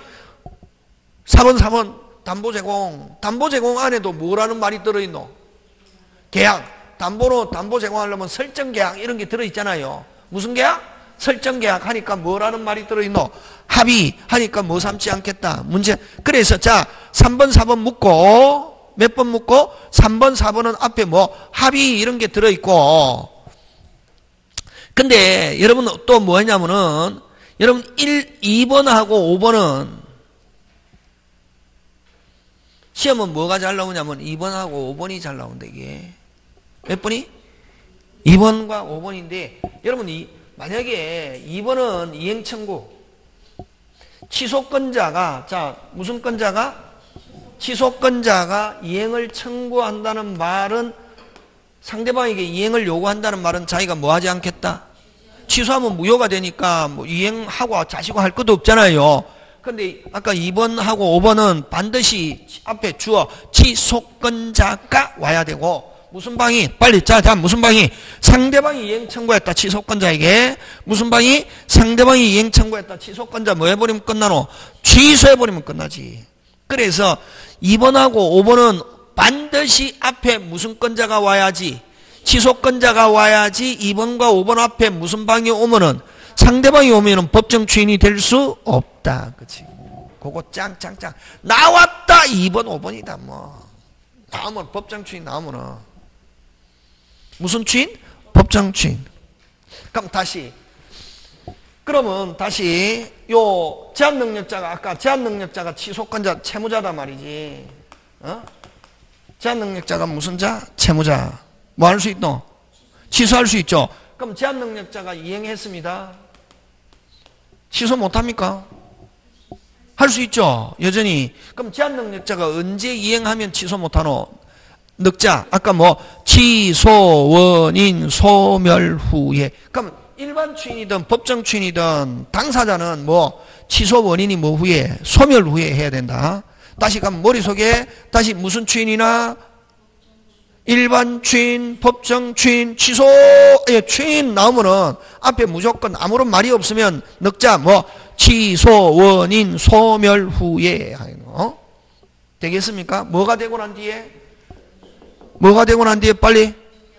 4번 담보 제공 안에도 뭐라는 말이 들어있노? 계약. 담보 제공하려면 설정 계약 이런 게 들어있잖아요. 무슨 계약? 설정 계약 하니까 뭐라는 말이 들어있노? 합의 하니까 뭐 삼지 않겠다. 문제. 그래서 자 3번 4번 묻고 몇 번 묻고 3번, 4번은 앞에 뭐 합의 이런 게 들어있고. 근데 여러분 또 뭐냐면은 여러분 2번하고 5번은 시험은 뭐가 잘 나오냐면 2번하고 5번이 잘 나온다 이게. 몇 번이? 2번과 5번인데 여러분 만약에 2번은 이행 청구 취소권자가 자 무슨 권자가? 취소권자가 이행을 청구한다는 말은 상대방에게 이행을 요구한다는 말은 자기가 뭐 하지 않겠다? 취소하면 무효가 되니까 뭐 이행하고 자시고 할 것도 없잖아요. 근데 아까 2번하고 5번은 반드시 앞에 주어 취소권자가 와야 되고 무슨 방이? 빨리 자 무슨 방이? 상대방이 이행 청구했다 취소권자에게 무슨 방이? 상대방이 이행 청구했다 취소권자 뭐 해버리면 끝나노? 취소해버리면 끝나지. 그래서 2번하고 5번은 반드시 앞에 무슨 권자가 와야지 취소권자가 와야지 2번과 5번 앞에 무슨 방이 오면은 상대방이 오면은 법정 추인이 될 수 없다. 그치? 그거 짱짱짱 나왔다 2번 5번이다 뭐 나오면 법정 추인 나오면은 무슨 추인? 법정 추인. 그럼 그러면 다시 요 제한능력자가 아까 제한능력자가 취소권자 채무자다 말이지. 어? 제한능력자가 무슨 자? 채무자. 뭐 할 수 있노? 취소할 수 있죠. 그럼 제한능력자가 이행했습니다. 취소 못합니까? 할 수 있죠. 여전히. 그럼 제한능력자가 언제 이행하면 취소 못하노? 늑자. 아까 뭐 취소 원인 소멸 후에. 그럼 일반 추인이든 법정 추인이든 당사자는 뭐 취소 원인이 뭐 후에 소멸 후에 해야 된다. 다시 가면 머릿속에 다시 무슨 추인이나 일반 추인, 법정 추인, 취소의 추인 나오면은 앞에 무조건 아무런 말이 없으면 늑자 뭐 취소 원인 소멸 후에 되겠습니까? 뭐가 되고 난 뒤에? 뭐가 되고 난 뒤에 빨리?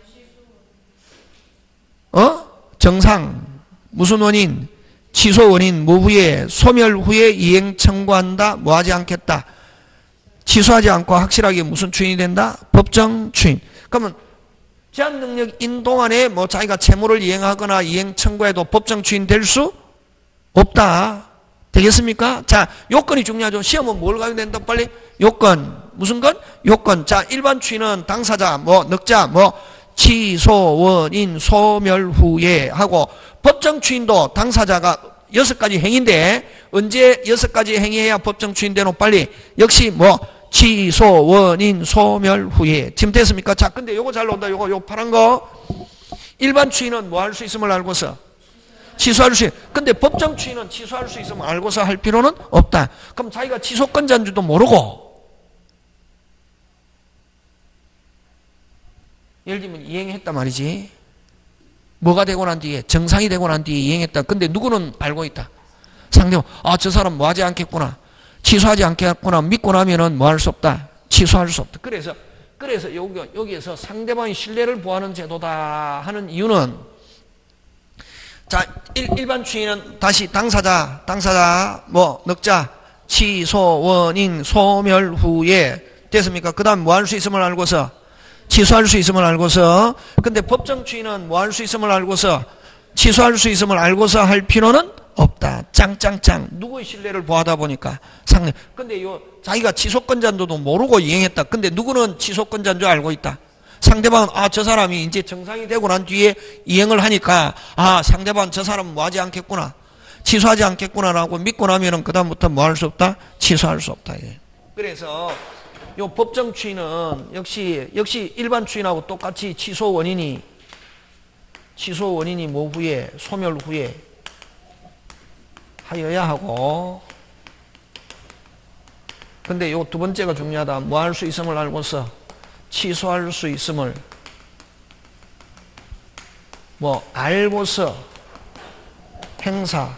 정상 무슨 원인? 취소 원인 뭐 후에 소멸 후에 이행 청구한다. 뭐 하지 않겠다. 취소하지 않고 확실하게 무슨 추인이 된다? 법정 추인. 그러면 제한 능력인 동안에 뭐 자기가 채무를 이행하거나 이행 청구해도 법정 추인 될 수 없다. 되겠습니까? 자, 요건이 중요하죠. 시험은 뭘 가야 된다? 빨리 요건. 무슨 건? 요건. 자, 일반 추인은 당사자 뭐 늑자 뭐 취소 원인 소멸 후에 하고 법정 추인도 당사자가 6가지 행위인데 언제 6가지 행위해야 법정 추인되노? 빨리 역시 뭐 취소 원인 소멸 후에. 지금 됐습니까? 자, 근데 요거 잘 나온다. 요 파란 거 일반 추인은 뭐 할 수 있음을 알고서 취소할 수 있. 근데 법정 추인은 취소할 수 있음을 알고서 할 필요는 없다. 그럼 자기가 취소권자인 줄도 모르고 예를 들면 이행했단 말이지. 뭐가 되고 난 뒤에 정상이 되고 난 뒤에 이행했다. 근데 누구는 알고 있다. 상대방 저 사람 뭐 하지 않겠구나. 취소하지 않겠구나. 믿고 나면은 뭐 할 수 없다. 취소할 수 없다. 그래서 여기에서 상대방이 신뢰를 보호하는 제도다 하는 이유는 자, 일반 추인은 다시 당사자 뭐 늑자 취소 원인 소멸 후에 됐습니까? 그 다음 뭐 할 수 있음을 알고서 취소할 수 있음을 알고서. 근데 법정 추인은 뭐 할 수 있음을 알고서 취소할 수 있음을 알고서 할 필요는 없다. 짱짱짱. 누구의 신뢰를 보하다 보니까 상대. 근데 자기가 취소권자인지도 모르고 이행했다. 근데 누구는 취소권자인 줄 알고 있다. 상대방은 저 사람이 이제 정상이 되고 난 뒤에 이행을 하니까 상대방은 저 사람은 뭐 하지 않겠구나. 취소하지 않겠구나라고 믿고 나면은 그다음부터 뭐 할 수 없다? 취소할 수 없다. 그래서 요 법정 추인은 역시 일반 추인하고 똑같이 취소 원인이 뭐 후에 소멸 후에 하여야 하고. 근데 요 두 번째가 중요하다. 뭐 할 수 있음을 알고서 취소할 수 있음을 뭐 알고서 행사할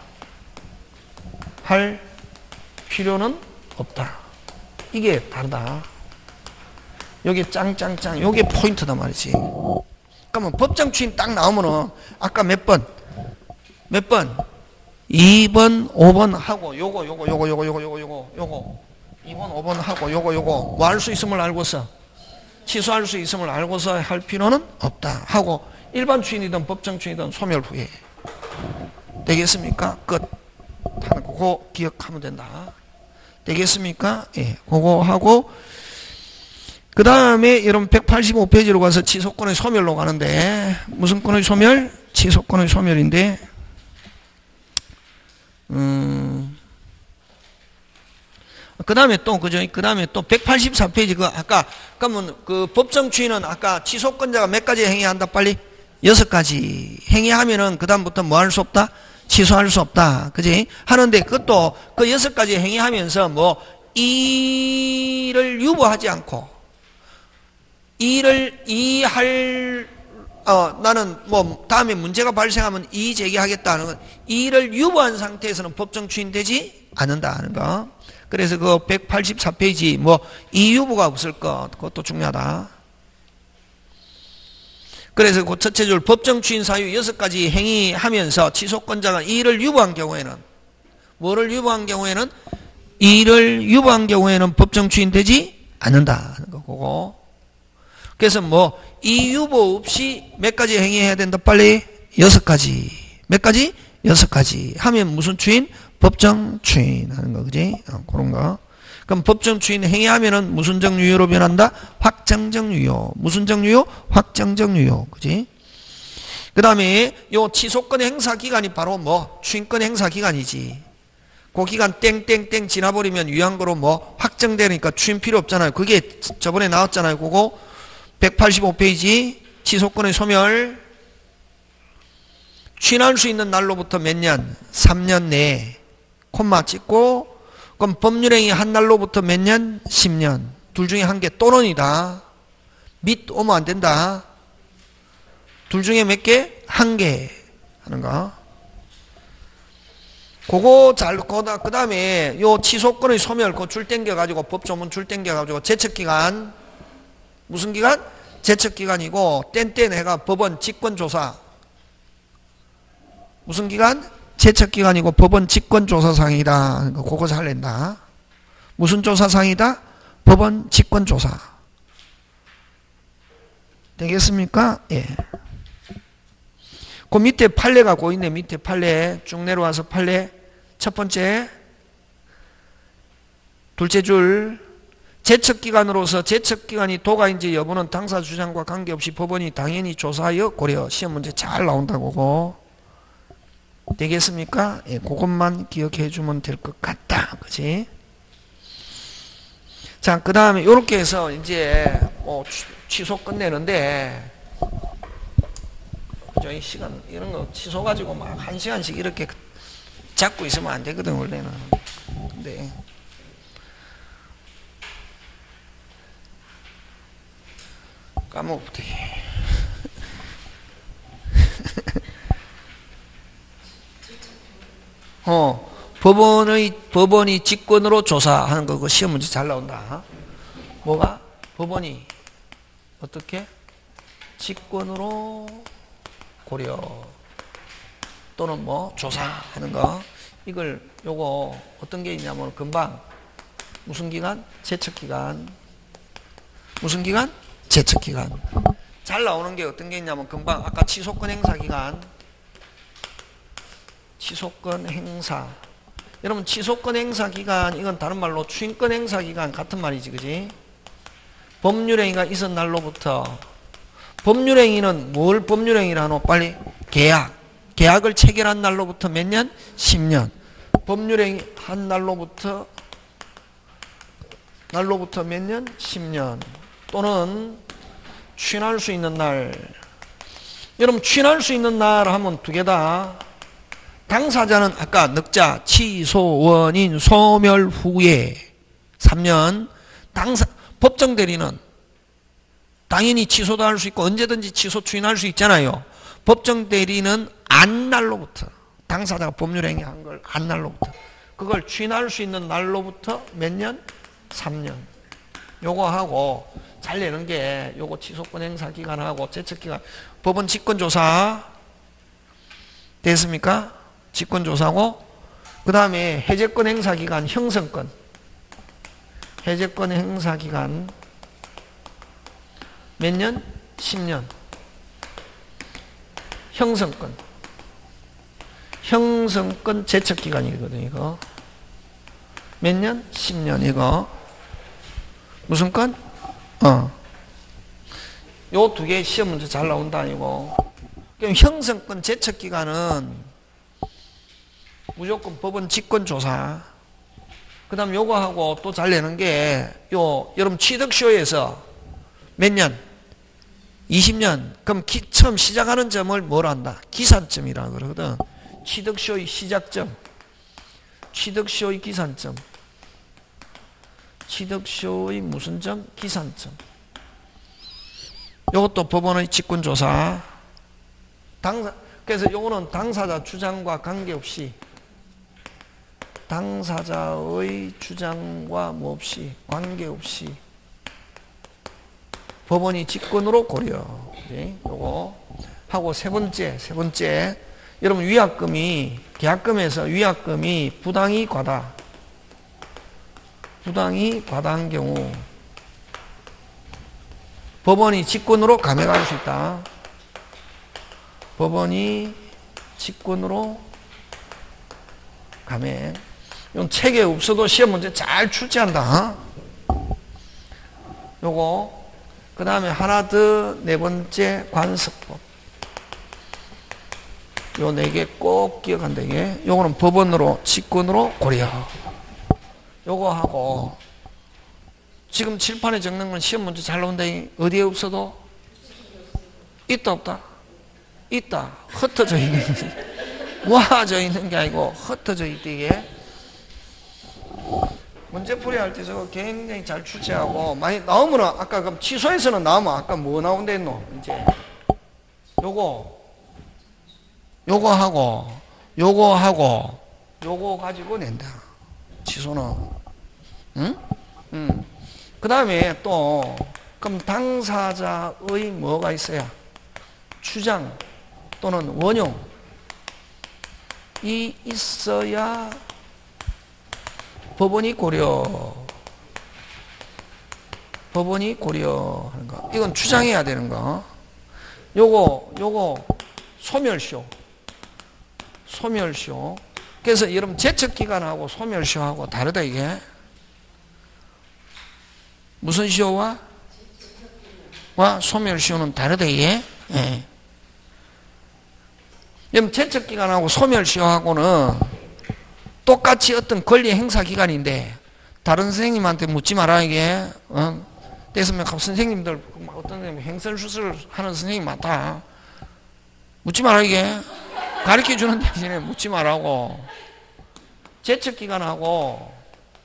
필요는 없다. 이게 다르다. 여기 짱짱짱 요게 포인트다 말이지. 그러면 법정 추인 딱 나오면은 아까 몇 번? 2번 5번 하고 요거 2번, 5번 하고 요거 뭐 할 수 있음을 알고서 취소할 수 있음을 알고서 할 필요는 없다 하고 일반 추인이든 법정 추인이든 소멸 후에 되겠습니까? 끝 하는 거 그거 기억하면 된다. 되겠습니까? 예, 그거 하고 그 다음에 여러분 185페이지로 가서 취소권의 소멸로 가는데 무슨 권의 소멸? 취소권의 소멸인데 그 다음에 또 그죠? 그 다음에 또 184페이지 그 아까 그러면 그 법정 추인은 아까 취소권자가 몇 가지 행위한다 빨리 6가지 행위하면은 그 다음부터 뭐 할 수 없다? 취소할 수 없다. 그지? 하는데 그것도 그 6가지 행위하면서 뭐 이를 유보하지 않고 나는 뭐 다음에 문제가 발생하면 이의 제기하겠다는 건 이를 유보한 상태에서는 법정 추인되지 않는다 하는 거. 그래서 그 184페이지 뭐 이의 유보가 없을 것 그것도 중요하다. 그래서 그 첫째 줄 법정 추인 사유 6가지 행위하면서 취소권자가 이의를 유보한 경우에는 뭐를 유보한 경우에는 이의를 유보한 경우에는 법정 추인되지 않는다 하는 거고. 그래서 뭐 이 유보 없이 몇 가지 행위해야 된다 빨리 6가지 몇 가지? 6가지 하면 무슨 추인? 법정 추인 하는 거 그지? 그런 거. 그럼 법정 추인 행위하면은 무슨 정유효로 변한다? 확정적 유효. 무슨 정유효? 확정적 유효. 그지? 그 다음에 요 취소권 행사 기간이 바로 뭐 추인권 행사 기간이지. 그 기간 땡땡땡 지나버리면 유효한거로 뭐 확정되니까 추인 필요 없잖아요. 그게 저번에 나왔잖아요. 그거 185페이지 취소권의 소멸 추인할 수 있는 날로부터 몇 년? 3년 내에 콤마 찍고 그럼 법률행위 한 날로부터 몇 년? 10년. 둘 중에 한 개 또는이다. 및 오면 안 된다. 둘 중에 몇 개? 한 개 하는 거. 그거 그 다음에 요 취소권의 소멸 그거 줄 땡겨가지고 법조문 줄 땡겨가지고 제척기간 무슨 기간? 제척기간이고 땡땡 해가 법원 직권조사 무슨 기간? 제척기간이고 법원 직권조사상이다. 그거 잘 낸다. 무슨 조사상이다? 법원 직권조사. 되겠습니까? 예. 그 밑에 판례가 고있네. 밑에 판례 쭉 내려와서 판례 첫 번째 둘째 줄 제척기간으로서 제척기간이 도가인지 여부는 당사 주장과 관계없이 법원이 당연히 조사하여 고려. 시험 문제 잘 나온다고. 되겠습니까? 예, 그것만 기억해 주면 될 것 같다. 그치? 자, 그 다음에 요렇게 해서 이제 뭐 취소 끝내는데 그죠? 이 시간 이런 거 취소 가지고 막 1시간씩 이렇게 잡고 있으면 안 되거든 원래는. 근데 까먹었대. 법원이 직권으로 조사하는 거, 그 시험 문제 잘 나온다. 뭐가? 법원이 어떻게? 직권으로 고려 또는 뭐 조사하는 거. 이걸 요거 어떤 게 있냐면 금방 무슨 기간? 제척기간. 무슨 기간? 제척기간. 잘 나오는 게 어떤 게 있냐면 금방 아까 취소권 행사 기간. 취소권 행사. 여러분 취소권 행사 기간 이건 다른 말로 추인권 행사 기간 같은 말이지 그지? 법률행위가 있은 날로부터 법률행위는 뭘 법률행위라노? 빨리 계약을 체결한 날로부터 몇 년? 10년. 법률행위 한 날로부터 몇 년? 10년. 또는 추인할 수 있는 날. 여러분 추인할 수 있는 날 하면 두 개다. 당사자는 아까 늑자, 취소, 원인, 소멸 후에 3년. 법정 대리는 당연히 취소도 할 수 있고 언제든지 취소 추인할 수 있잖아요. 법정 대리는 안 날로부터 당사자가 법률행위 한 걸 안 날로부터 그걸 추인할 수 있는 날로부터 몇 년? 3년. 요거 하고 잘 내는 게 요거 취소권 행사 기간하고 제척기간 법원 직권조사 됐습니까? 직권조사고 그 다음에 해제권 행사 기간 형성권 해제권 행사 기간 몇 년? 10년. 형성권 제척 기간이거든, 이거. 몇 년? 10년, 이거. 무슨 건? 요 두 개 시험 문제 잘 나온다, 이거. 그럼 형성권 제척 기간은 무조건 법원 직권 조사. 그 다음 요거 하고 또 잘 내는 게, 여러분 취득쇼에서 몇 년? 20년. 그럼 처음 시작하는 점을 뭘 한다? 기산점이라고 그러거든. 취득쇼의 시작점. 취득쇼의 기산점. 취득쇼의 무슨 점? 기산점. 요것도 법원의 직권조사. 그래서 요거는 당사자 주장과 관계없이, 당사자의 주장과 뭐 없이, 관계없이 법원이 직권으로 고려. 그치? 요거 하고 세 번째. 여러분 위약금이, 계약금에서 위약금이 부당히 과다한 경우 법원이 직권으로 감액할 수 있다. 법원이 직권으로 감액. 이건 책에 없어도 시험 문제 잘 출제한다. 요거. 그 다음에 하나 더, 네 번째 관습법. 요 네 개 꼭 기억한다, 이게. 요거는 법원으로 직권으로 고려. 요거 하고, 지금 칠판에 적는 건 시험 문제 잘 나온다. 어디에 없어도? 있다, 없다? 있다. 흩어져 있는 거지. 모아져 있는 게 아니고 흩어져 있다, 이게. 문제풀이 할 때 저거 굉장히 잘 출제하고, 많이 나오면, 아까 그럼 취소해서는 나오면 아까 뭐 나온다 했노? 이제. 요거 하고, 요거 가지고 낸다. 취소는. 응? 그 다음에 또, 그럼 당사자의 뭐가 있어야? 주장 또는 원용이 있어야 법원이 고려하는 거. 이건 주장해야 되는 거. 요거 소멸쇼. 그래서 여러분 제척기간하고 소멸쇼하고 다르다, 이게. 무슨 쇼와 소멸쇼는 다르다, 이게. 예. 여러분 제척기간하고 소멸쇼하고는 똑같이 어떤 권리 행사 기간인데, 다른 선생님한테 묻지 마라, 이게. 됐으면 선생님들, 어떤 선생님 행설수설 하는 선생님 많다. 묻지 마라, 이게. 가르쳐 주는 대신에 묻지 말라고. 제척기간하고,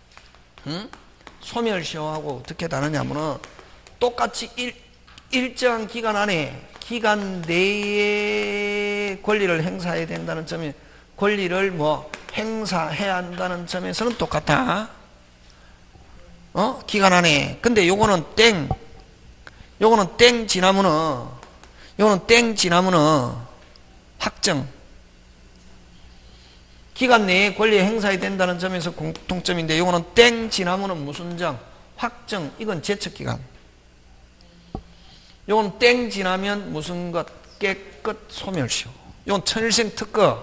소멸시효하고 어떻게 다르냐면은, 똑같이 일정한 기간 안에, 기간 내에 권리를 행사해야 된다는 점이, 권리를 행사해야 한다는 점에서는 똑같아. 기간 안에. 근데 요거는 땡 지나면은 확정. 기간 내에 권리 행사해야 된다는 점에서 공통점인데, 요거는 땡 지나면은 무슨 점? 확정. 이건 제척기간. 요건 땡 지나면 무슨 것? 깨끗 소멸시효. 요건 천일생 특허.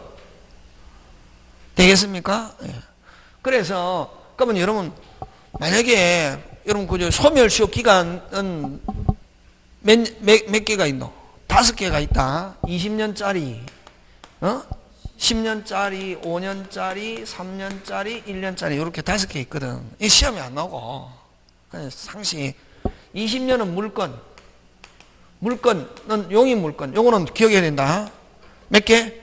되겠습니까? 예. 그래서, 그러면 여러분, 만약에, 여러분, 그죠? 소멸시효 기간은 몇 개가 있노? 5개가 있다. 20년짜리, 10년짜리, 5년짜리, 3년짜리, 1년짜리, 이렇게 5개 있거든. 이 시험이 안 나오고. 그냥 상식. 20년은 물건은 용의 물건. 요거는 기억해야 된다. 몇 개?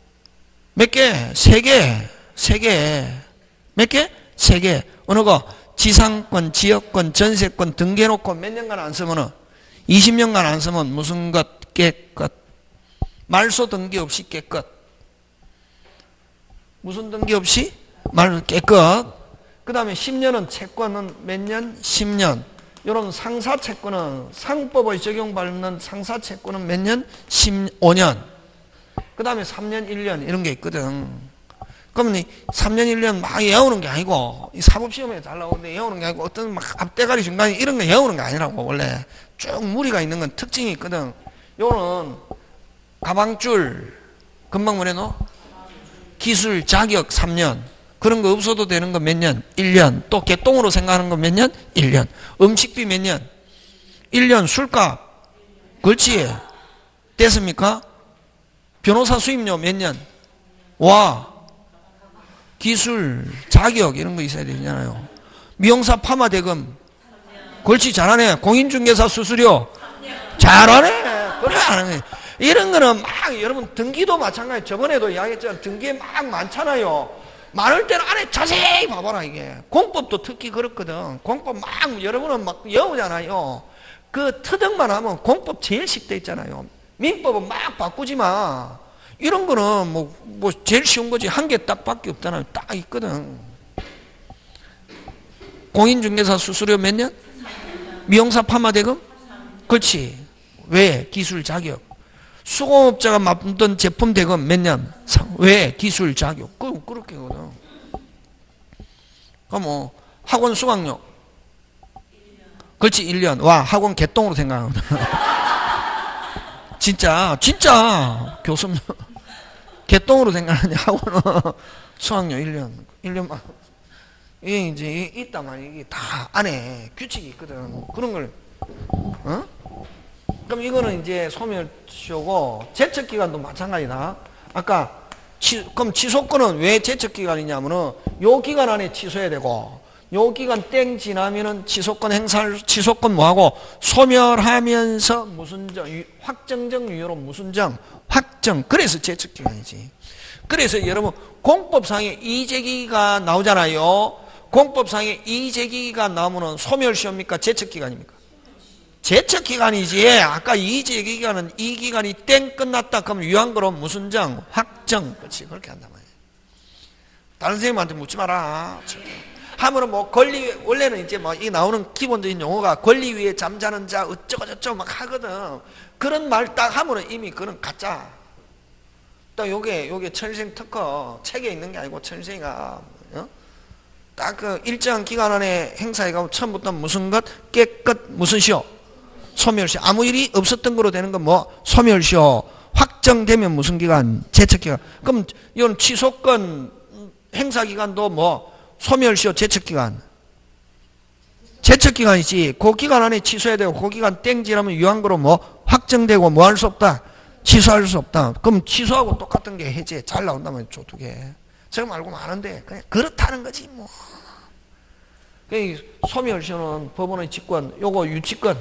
3개. 몇 개? 3개. 어느 거? 지상권, 지역권, 전세권 등기해놓고 몇 년간 안 쓰면은 20년간 안 쓰면 무슨 것? 깨끗. 말소 등기 없이 깨끗. 무슨 등기 없이? 깨끗. 그 다음에 10년은 채권은 몇 년? 10년. 이런 상사채권은 상법의 적용받는 상사채권은 몇 년? 15년. 그 다음에 3년, 1년 이런 게 있거든. 그러면 3년 1년 막 외우는 게 아니고 이 사법시험에 잘 나오는데 외우는 게 아니고 어떤 막 앞대가리 중간에 이런 거 외우는 게 아니라고. 원래 쭉 무리가 있는 건 특징이 있거든. 요거는 가방줄 금방 뭐래노? 기술 자격 3년. 그런 거 없어도 되는 거 몇 년? 1년. 또 개똥으로 생각하는 거 몇 년? 1년. 음식비 몇 년? 1년. 술값. 그렇지. 됐습니까? 변호사 수임료 몇 년? 와. 기술, 자격 이런 거 있어야 되잖아요. 미용사 파마 대금. 그렇지. 잘하네. 공인중개사 수수료. 잘하네. 그래 안 하네. 이런 거는 막 여러분 등기도 마찬가지. 저번에도 이야기했잖아요. 등기에 막 많잖아요. 많을 때는 안에 자세히 봐봐라. 이게 공법도 특히 그렇거든. 공법 막 여러분은 막 외우잖아요. 그 터득만 하면 공법 제일 쉽게 있잖아요. 민법은 막 바꾸지 마. 이런 거는 뭐 제일 쉬운 거지. 한 개 딱밖에 없잖아요. 딱 있거든. 공인중개사 수수료 몇 년? 미용사 파마 대금? 그렇지. 왜? 기술 자격. 수공업자가 만든 제품 대금 몇 년? 왜? 기술 자격. 그렇게거든. 그럼 뭐 학원 수강료. 그렇지. 1년. 와, 학원 개똥으로 생각하거든. 진짜 교수님 개똥으로 생각하냐. 학원은 수학료 1년만. 이게 이제 있단 말이야. 이게 다 안에 규칙이 있거든. 그런 걸, 어? 그럼 이거는 이제 소멸시효고, 제척기간도 마찬가지다. 아까, 그럼 취소권은 왜 제척기간이냐면은, 요 기간 안에 취소해야 되고, 요 기간 땡 지나면은 취소권 행사할, 취소권 뭐하고, 소멸하면서 무슨 정, 확정적 유효로 무슨 정, 확정. 그래서 제척기간이지. 그래서 여러분, 공법상에 이재기가 나오잖아요. 공법상에 이재기가 나오면은 소멸시효입니까? 제척기간입니까? 제척기간이지. 아까 이재기간은 이 기간이 땡 끝났다. 그럼 유한거로 무슨 정? 확정. 그렇지. 그렇게 한단 말이야. 다른 선생님한테 묻지 마라. 하면은 뭐 권리, 원래는 이제 뭐 이 나오는 기본적인 용어가 권리 위에 잠자는 자 어쩌고저쩌고 막 하거든. 그런 말 딱 하면은 이미 그건 가짜. 딱 요게 천생 특허 책에 있는 게 아니고 천생이가 딱 그 일정한 기간 안에 행사해가고 처음부터 무슨 것 깨끗 무슨 시효 소멸시효. 아무 일이 없었던 거로 되는 건 뭐 소멸시효. 확정되면 무슨 기간? 제척기간. 그럼 이건 취소권 행사기간도 뭐 소멸시효 제척기간. 제척기간이지. 그 기간 안에 취소해야 되고 그 기간 땡지라면 유한거로 뭐 확정되고 뭐 할 수 없다. 취소할 수 없다. 그럼 취소하고 똑같은 게 해제. 잘 나온다면 두 개. 제가 말고 많은데 그냥 그렇다는 거지 뭐. 소멸시효는 법원의 직권, 요거 유치권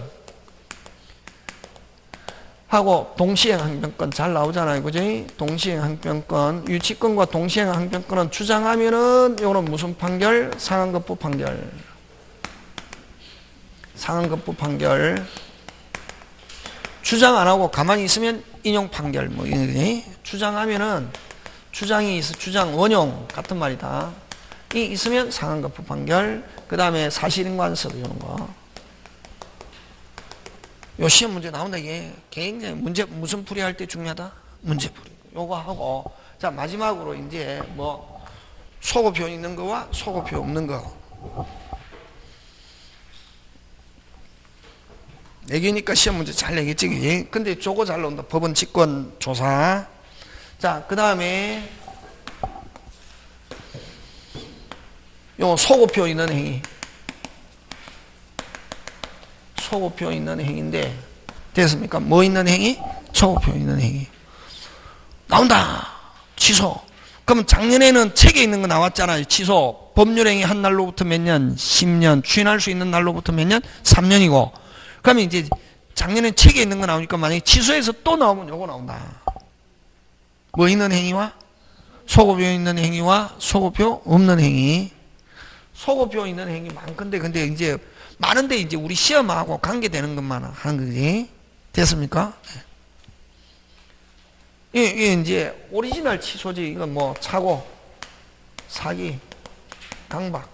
하고 동시행항변권 잘 나오잖아요. 그지? 동시행항변권. 유치권과 동시행항변권은 주장하면은 요거는 무슨 판결? 상한급부 판결. 상한급부 판결. 주장 안 하고 가만히 있으면 인용 판결. 뭐 이런 주장하면은 주장이 있어. 주장 원용 같은 말이다. 이 있으면 상한급부 판결. 그다음에 사실인관서 이런 거. 요 시험 문제 나온다. 이게 굉장히 문제 무슨 풀이할 때 중요하다? 문제 풀이. 요거 하고 자 마지막으로 이제 뭐 소고표 있는 거와 소고표 없는 거. 내기니까 시험 문제 잘 내겠지. 그지? 근데 저거 잘 나온다. 법원 직권 조사. 자, 그다음에 요 소고표 있는 행위. 소고표 있는 행위인데 됐습니까? 뭐 있는 행위? 소고표 있는 행위. 나온다. 취소. 그럼 작년에는 책에 있는 거 나왔잖아요. 취소. 법률행위 한 날로부터 몇 년? 10년. 추인할 수 있는 날로부터 몇 년? 3년이고. 그러면 이제 작년에 책에 있는 거 나오니까 만약에 취소해서 또 나오면 요거 나온다. 뭐 있는 행위와? 소고표 있는 행위와 소고표 없는 행위. 소고표 있는 행위 많건데 근데 이제 많은데 이제 우리 시험하고 관계되는 것만 하는 거지. 됐습니까? 이게 이제 오리지널 취소지. 이건 뭐 사고, 사기, 강박,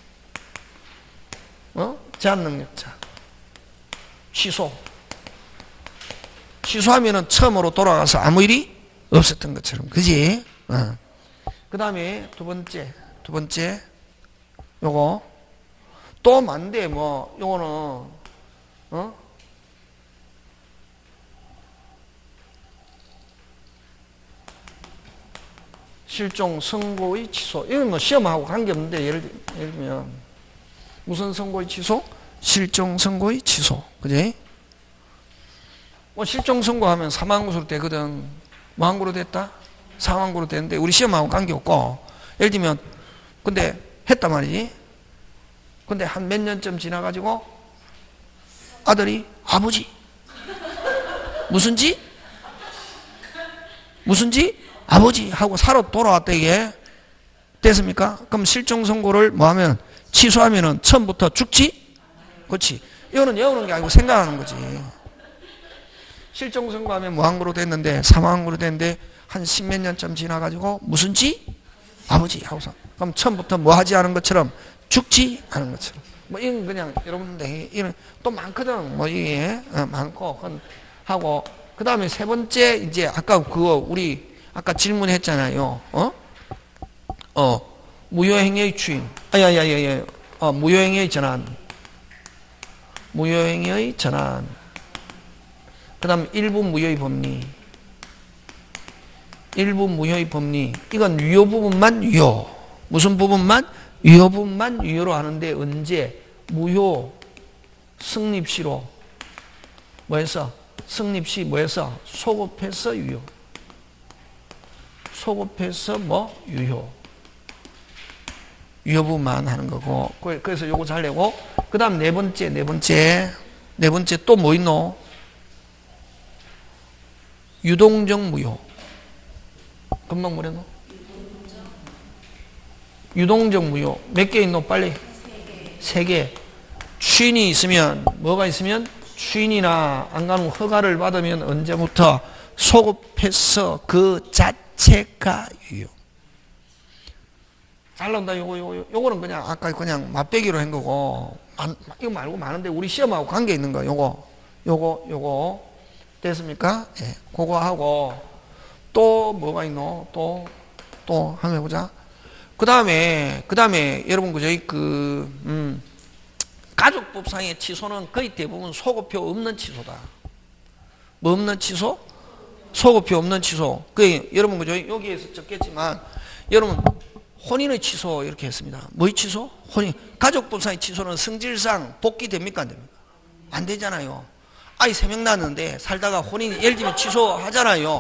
제한능력자, 취소. 취소하면은 처음으로 돌아가서 아무 일이 없었던 것처럼. 그지? 그 다음에 두 번째, 요거. 또 많은데, 뭐, 요거는, 실종 선고의 취소. 이건 뭐 시험하고 관계없는데, 예를 들면, 무슨 선고의 취소? 실종 선고의 취소. 그지? 뭐 실종 선고하면 사망구수로 되거든. 뭐 항구로 됐다? 사망구로 되는데, 우리 시험하고 관계없고, 예를 들면, 근데 했단 말이지. 근데 한 몇 년쯤 지나가지고, 아들이, 아버지. 무슨 지? 아버지 하고 살아 돌아왔다 이게 됐습니까? 그럼 실종 선고를 뭐 하면 취소하면은 처음부터 죽지? 그렇지. 이거는 외우는 게 아니고 생각하는 거지. 실종 선고하면 무항구로 됐는데 사망항구로 됐는데 한 십몇 년쯤 지나가지고 무슨 지? 아버지 하고서 그럼 처음부터 뭐 하지 않은 것처럼 죽지 않은 것처럼 뭐 이건 그냥 여러분들 이런 또 많거든. 뭐 이게 많고 하고 그 다음에 세 번째 이제 아까 그거 우리 아까 질문했잖아요. 무효행위의 추인. 무효행위의 전환. 무효행위의 전환. 그 다음 일부 무효의 법리. 일부 무효의 법리. 이건 유효 부분만 유효. 무슨 부분만? 유효 부분만 유효로 하는데 언제? 무효 성립시로 뭐해서? 성립시 뭐해서? 소급해서 유효. 소급해서 뭐? 유효. 유효 부분만 하는 거고. 그래서 요거 잘 내고. 그 다음 네 번째 또 뭐 있노? 유동적 무효. 금방 뭐랬노? 유동적 무효. 몇 개 있노? 빨리. 세 개. 추인이 있으면, 뭐가 있으면? 추인이나 안 가는 허가를 받으면 언제부터? 소급해서 그 자체가 유효. 잘 나온다. 요거는 그냥 아까 그냥 맛배기로 한 거고, 이거 말고 많은데 우리 시험하고 관계 있는 거, 요거. 됐습니까? 예. 그거 하고, 또 뭐가 있노? 또 한번 해보자. 그 다음에, 여러분, 그저, 가족법상의 취소는 거의 대부분 소급표 없는 취소다. 뭐 없는 취소? 소급표 없는 취소. 여러분, 그저, 여기에서 적겠지만, 여러분, 혼인의 취소 이렇게 했습니다. 뭐의 취소? 혼인. 가족법상의 취소는 성질상 복귀됩니까? 안 됩니까? 안 되잖아요. 아이 3명 낳았는데 살다가 혼인, 예를 들면 취소하잖아요.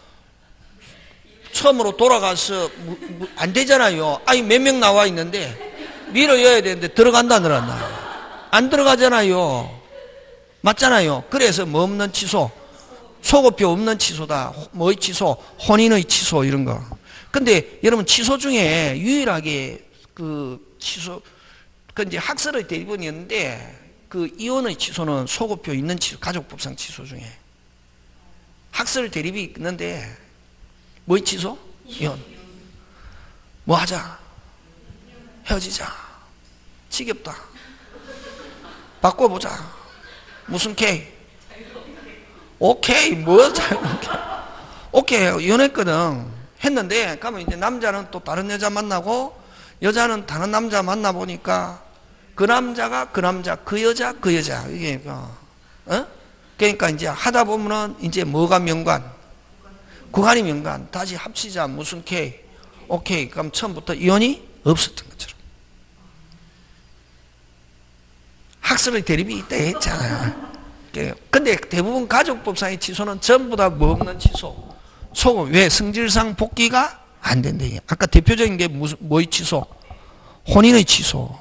처음으로 돌아가서 안 되잖아요. 아이 몇 명 나와 있는데 밀어여야 되는데 들어간다 안 들어간다? 안 들어가잖아요. 맞잖아요. 그래서 뭐 없는 취소? 소급표 없는 취소다. 뭐의 취소? 혼인의 취소 이런 거. 근데 여러분 취소 중에 유일하게 그 취소 그 이제 학설의 대부분이었는데 그 이혼의 취소는 소급표 있는 취소, 가족법상 취소 중에 학설 대립이 있는데 뭐의 취소? 이혼. 뭐 하자? 헤어지자. 지겹다. 바꿔보자. 무슨 K? 오케이. 뭐 잘못해? 오케이. 이혼했거든. 했는데 가면 이제 남자는 또 다른 여자 만나고 여자는 다른 남자 만나보니까 그 남자가 그 남자, 그 여자, 그 여자. 이게, 그러니까 이제 하다 보면은 이제 뭐가 명관? 구간이 명관. 다시 합치자. 무슨 K? 오케이. 그럼 처음부터 이혼이 없었던 것처럼. 학설의 대립이 있다 했잖아요. 근데 대부분 가족법상의 취소는 전부 다 뭐 없는 취소. 소금. 왜? 성질상 복귀가 안 된다. 아까 대표적인 게 뭐의 취소? 혼인의 취소.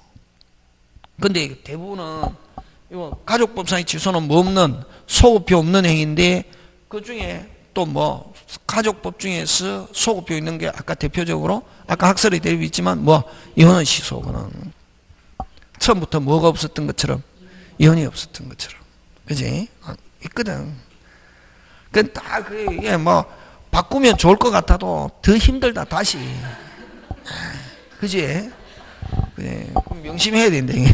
근데 대부분은 이거 가족법상의 취소는 뭐 없는 소급표 없는 행위인데 그 중에 또 뭐 가족법 중에서 소급표 있는 게 아까 대표적으로 아까 학설의 대립이 있지만 뭐 이혼의 취소는 처음부터 뭐가 없었던 것처럼 이혼이 없었던 것처럼 그지? 있거든. 그 다 그게 뭐 바꾸면 좋을 것 같아도 더 힘들다 다시. 그지? 그래, 명심해야 된다, 이게.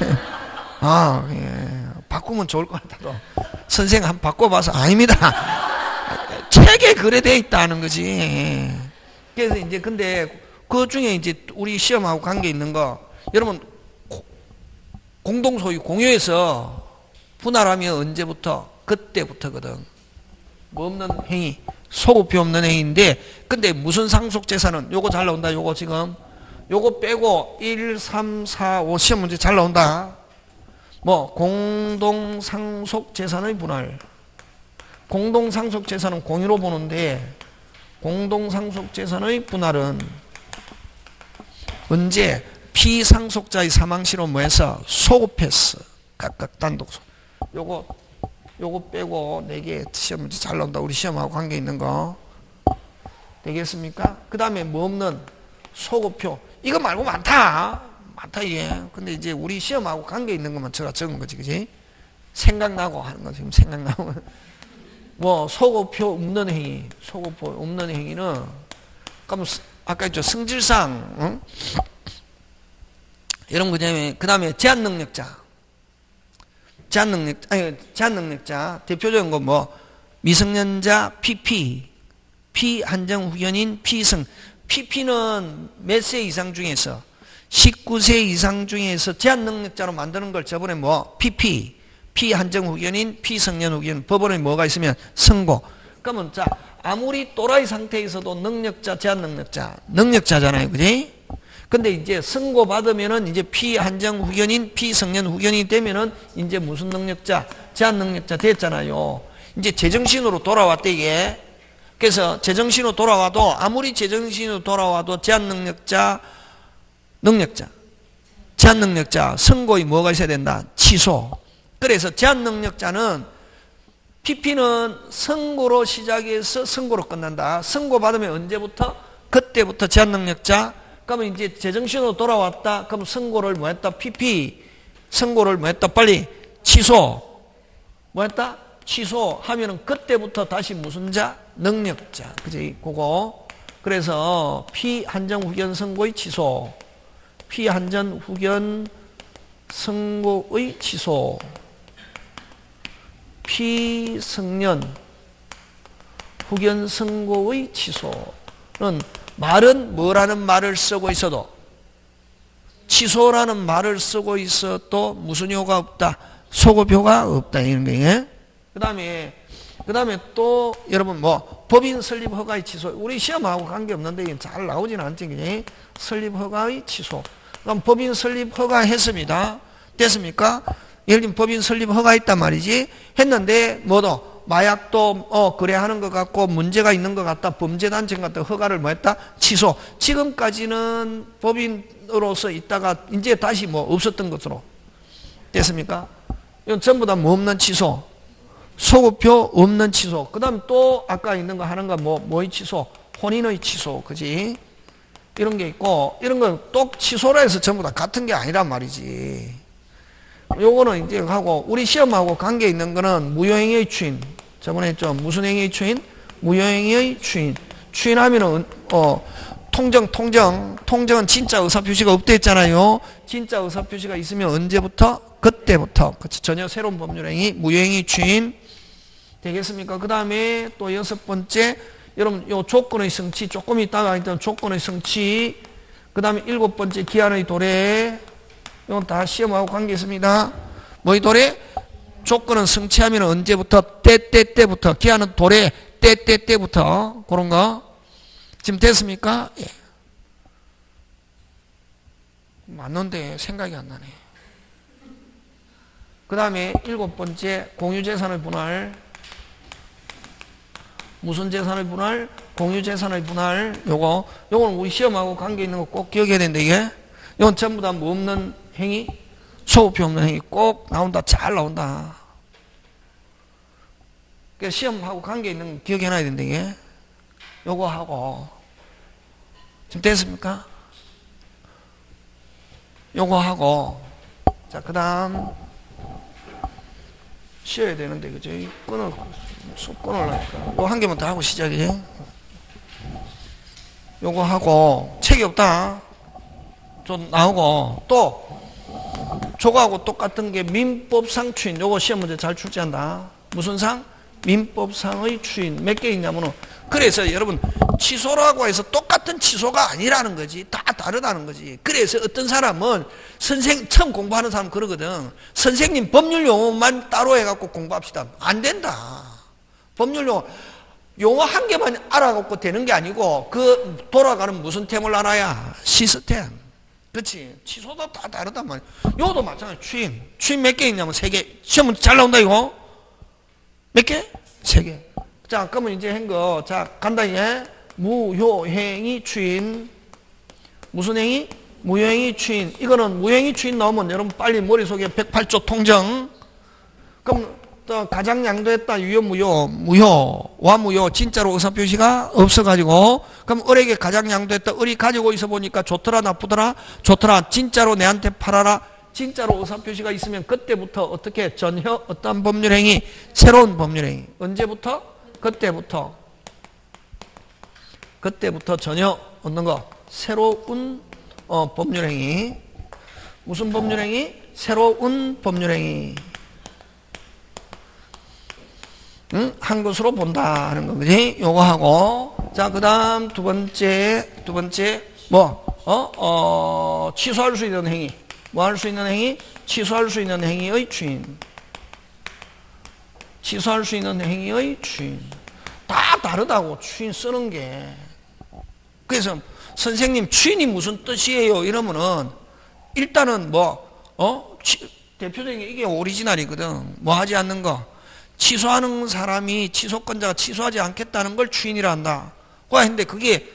바꾸면 좋을 것 같아도. 선생 한번 바꿔봐서, 아닙니다. 책에 그래 돼 있다는 거지. 그래서 이제 근데 그 중에 이제 우리 시험하고 관계 있는 거, 여러분 공동 소유 공유해서 분할하면 언제부터? 그때부터거든. 뭐 없는 행위, 소급표 없는 행위인데, 근데 무슨 상속 재산은 요거 잘 나온다. 요거 지금 요거 빼고 1, 3, 4, 5 시험 문제 잘 나온다. 뭐 공동 상속 재산의 분할. 공동 상속 재산은 공유로 보는데 공동 상속 재산의 분할은 언제? 피상속자의 사망 시로 뭐해서 소급했어. 각각 단독. 요거 빼고 4개 시험 문제 잘 나온다. 우리 시험하고 관계 있는 거. 되겠습니까? 그 다음에 뭐 없는 소급표. 이거 말고 많다. 많다, 이게. 근데 이제 우리 시험하고 관계 있는 것만 제가 적은 거지, 그지? 생각나고 하는 거 지금 생각나고. 뭐, 소급표 없는 행위. 소급표 없는 행위는, 그럼 아까 했죠. 승질상, 응? 이런 거냐면, 그 다음에 제한능력자. 제한능력자. 대표적인 거 뭐, 미성년자 PP. 피한정 후견인 피승. PP는 몇 세 이상 중에서 19세 이상 중에서 제한능력자로 만드는 걸 저번에 뭐 PP 피한정 후견인 피성년 후견 법원에 뭐가 있으면 선고. 그러면 자 아무리 또라이 상태에서도 능력자 능력자잖아요, 그지? 근데 이제 선고 받으면은 이제 피한정 후견인 피성년 후견이 되면은 이제 무슨 능력자? 제한능력자 됐잖아요. 이제 제정신으로 돌아왔대 이게. 그래서 제정신으로 돌아와도 아무리 제정신으로 돌아와도 제한능력자 제한능력자 선고에 뭐가 있어야 된다? 취소. 그래서 제한능력자는 PP는 선고로 시작해서 선고로 끝난다. 선고 받으면 언제부터? 그때부터 제한능력자. 그러면 이제 제정신으로 돌아왔다. 그럼 선고를 뭐 했다? PP 선고를 뭐 했다? 빨리 취소. 뭐 했다? 취소하면은 그때부터 다시 무슨 자? 능력자. 그지? 그거. 그래서 피한정 후견 선고의 취소. 피한정 후견 선고의 취소. 피성년 후견 선고의 취소는 말은 뭐라는 말을 쓰고 있어도 취소라는 말을 쓰고 있어도 무슨 효가 없다? 소급효가 없다. 이런 거예요. 그 다음에 또 여러분 뭐 법인 설립 허가의 취소. 우리 시험하고 관계없는데 잘 나오지는 않지. 그지? 설립 허가의 취소. 그럼 법인 설립 허가 했습니다. 됐습니까? 예를 들면 법인 설립 허가 했단 말이지. 했는데 뭐도 마약도 거래하는 것 같고 문제가 있는 것 같다. 범죄단체 같은 허가를 뭐 했다? 취소. 지금까지는 법인으로서 있다가 이제 다시 뭐 없었던 것으로 됐습니까? 이건 전부 다 뭐 없는 취소. 소급표 없는 취소. 그 다음 또 아까 있는 거 하는 거 뭐의 취소? 혼인의 취소. 그지? 이런 게 있고, 이런 건 또 취소라 해서 전부 다 같은 게 아니란 말이지. 요거는 이제 하고, 우리 시험하고 관계 있는 거는 무효행위의 추인. 저번에 했죠. 무슨 행위의 추인? 무효행위의 추인. 추인하면은, 통정은 진짜 의사표시가 없다 했잖아요. 진짜 의사표시가 있으면 언제부터? 그때부터. 그치? 전혀 새로운 법률행위, 무효행위 추인. 되겠습니까? 그 다음에 또 6번째, 여러분, 요 조건의 성취, 조금 있다가 일단 조건의 성취. 그 다음에 7번째, 기한의 도래. 이건 다 시험하고 관계 있습니다. 뭐의 도래? 조건은 성취하면 언제부터? 때부터. 기한은 도래, 때부터. 그런 거. 지금 됐습니까? 예. 맞는데 생각이 안 나네. 그 다음에 7번째, 공유재산의 분할. 무슨 재산의 분할? 공유재산의 분할. 요거는 우리 시험하고 관계 있는 거 꼭 기억해야 된다, 이게. 이건 전부 다 뭐 없는 행위? 소급표 없는 행위. 꼭 나온다. 잘 나온다. 그러니까 시험하고 관계 있는 거 기억해놔야 된다, 이게. 요거 하고. 지금 됐습니까? 요거 하고. 자, 그 다음. 쉬어야 되는데, 그죠? 수업 끊으려니까. 요 한 개만 더 하고 시작이지. 요거 하고, 책이 없다. 좀 나오고, 또, 저거하고 똑같은 게 민법상 추인. 요거 시험 문제 잘 출제한다. 무슨 상? 민법상의 추인. 몇 개 있냐면은, 그래서 여러분, 취소라고 해서 똑같은 취소가 아니라는 거지. 다 다르다는 거지. 그래서 어떤 사람은 처음 공부하는 사람 그러거든. 선생님 법률 용어만 따로 해갖고 공부합시다. 안 된다. 법률 용어 한 개만 알아갖고 되는 게 아니고 그 돌아가는 무슨 템을 알아야 시스템. 그렇지. 취소도 다 다르단 말이야. 요도 마찬가지. 취임 몇 개 있냐면 3개. 시험은 잘 나온다 이거. 몇 개? 3개. 자, 그러면 이제 한 거. 자, 간다 이게. 무효행위 추인. 무슨 행위? 무효행위 추인. 이거는 무효행위 추인 나오면 여러분 빨리 머릿속에 108조 통정. 그럼 또 가장 양도했다 유효 무효와 무효 진짜로 의사표시가 없어가지고 그럼 을에게 가장 양도했다 을이 가지고 있어 보니까 좋더라 나쁘더라 좋더라 진짜로 내한테 팔아라 진짜로 의사표시가 있으면 그때부터 어떻게 전혀 어떤 법률행위 새로운 법률행위 언제부터? 그때부터 전혀 얻는 거 새로운 법률행위 무슨 법률행위? 새로운 법률행위 한 것으로 본다 하는 거 그지? 요거 하고 자 그다음 두 번째 취소할 수 있는 행위 뭐 할 수 있는 행위? 취소할 수 있는 행위의 주인 취소할 수 있는 행위의 주인 다 다르다고 추인 쓰는 게 그래서 선생님 추인이 무슨 뜻이에요 이러면은 일단은 대표적인 게 이게 오리지널이거든 뭐 하지 않는 거 취소하는 사람이 취소권자가 취소하지 않겠다는 걸 추인이라 한다. 근데 그게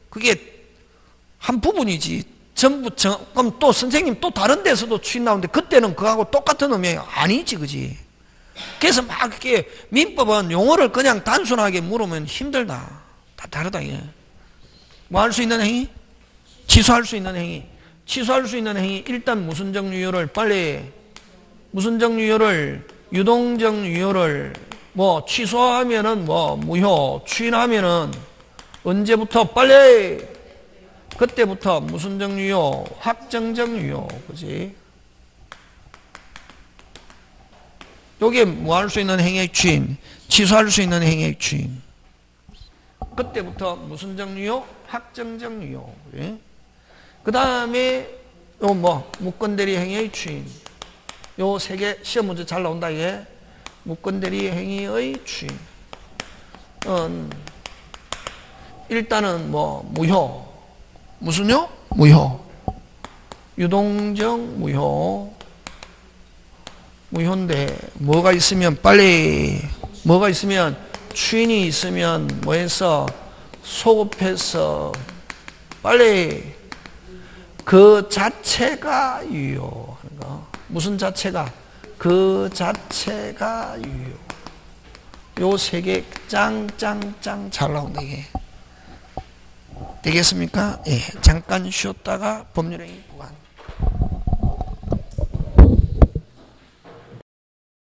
한 부분이지. 그럼 또 선생님 또 다른 데서도 추인 나오는데 그때는 그거하고 똑같은 의미가 아니지, 그지? 그래서 막 이렇게 민법은 용어를 그냥 단순하게 물으면 힘들다. 다 다르다, 이게. 뭐 할 수 있는 행위? 취소할 수 있는 행위. 취소할 수 있는 행위. 일단 무슨적 유효를 빨리, 무슨적 유효를 유동적 유효를 취소하면은 무효, 추인하면은 언제부터 빨리 그때부터 무슨적 유효, 확정적 유효, 그지? 요게 뭐 할 수 있는 행위의 추인, 취소할 수 있는 행위의 추인. 그때부터 무슨적 유효, 확정적 유효. 그 다음에 무건대리 행위의 추인. 요 3개 시험 문제 잘 나온다 이게 무건대리 행위의 추인 일단은 무효 무슨요? 무효 유동적 무효인데 뭐가 있으면 추인이 있으면 뭐해서 소급해서 빨리 그 자체가 유효하는 거 무슨 자체가? 그 자체가 유효. 요 3개 짱 잘 나온다 이게. 되겠습니까? 예. 잠깐 쉬었다가 법률행위 보완.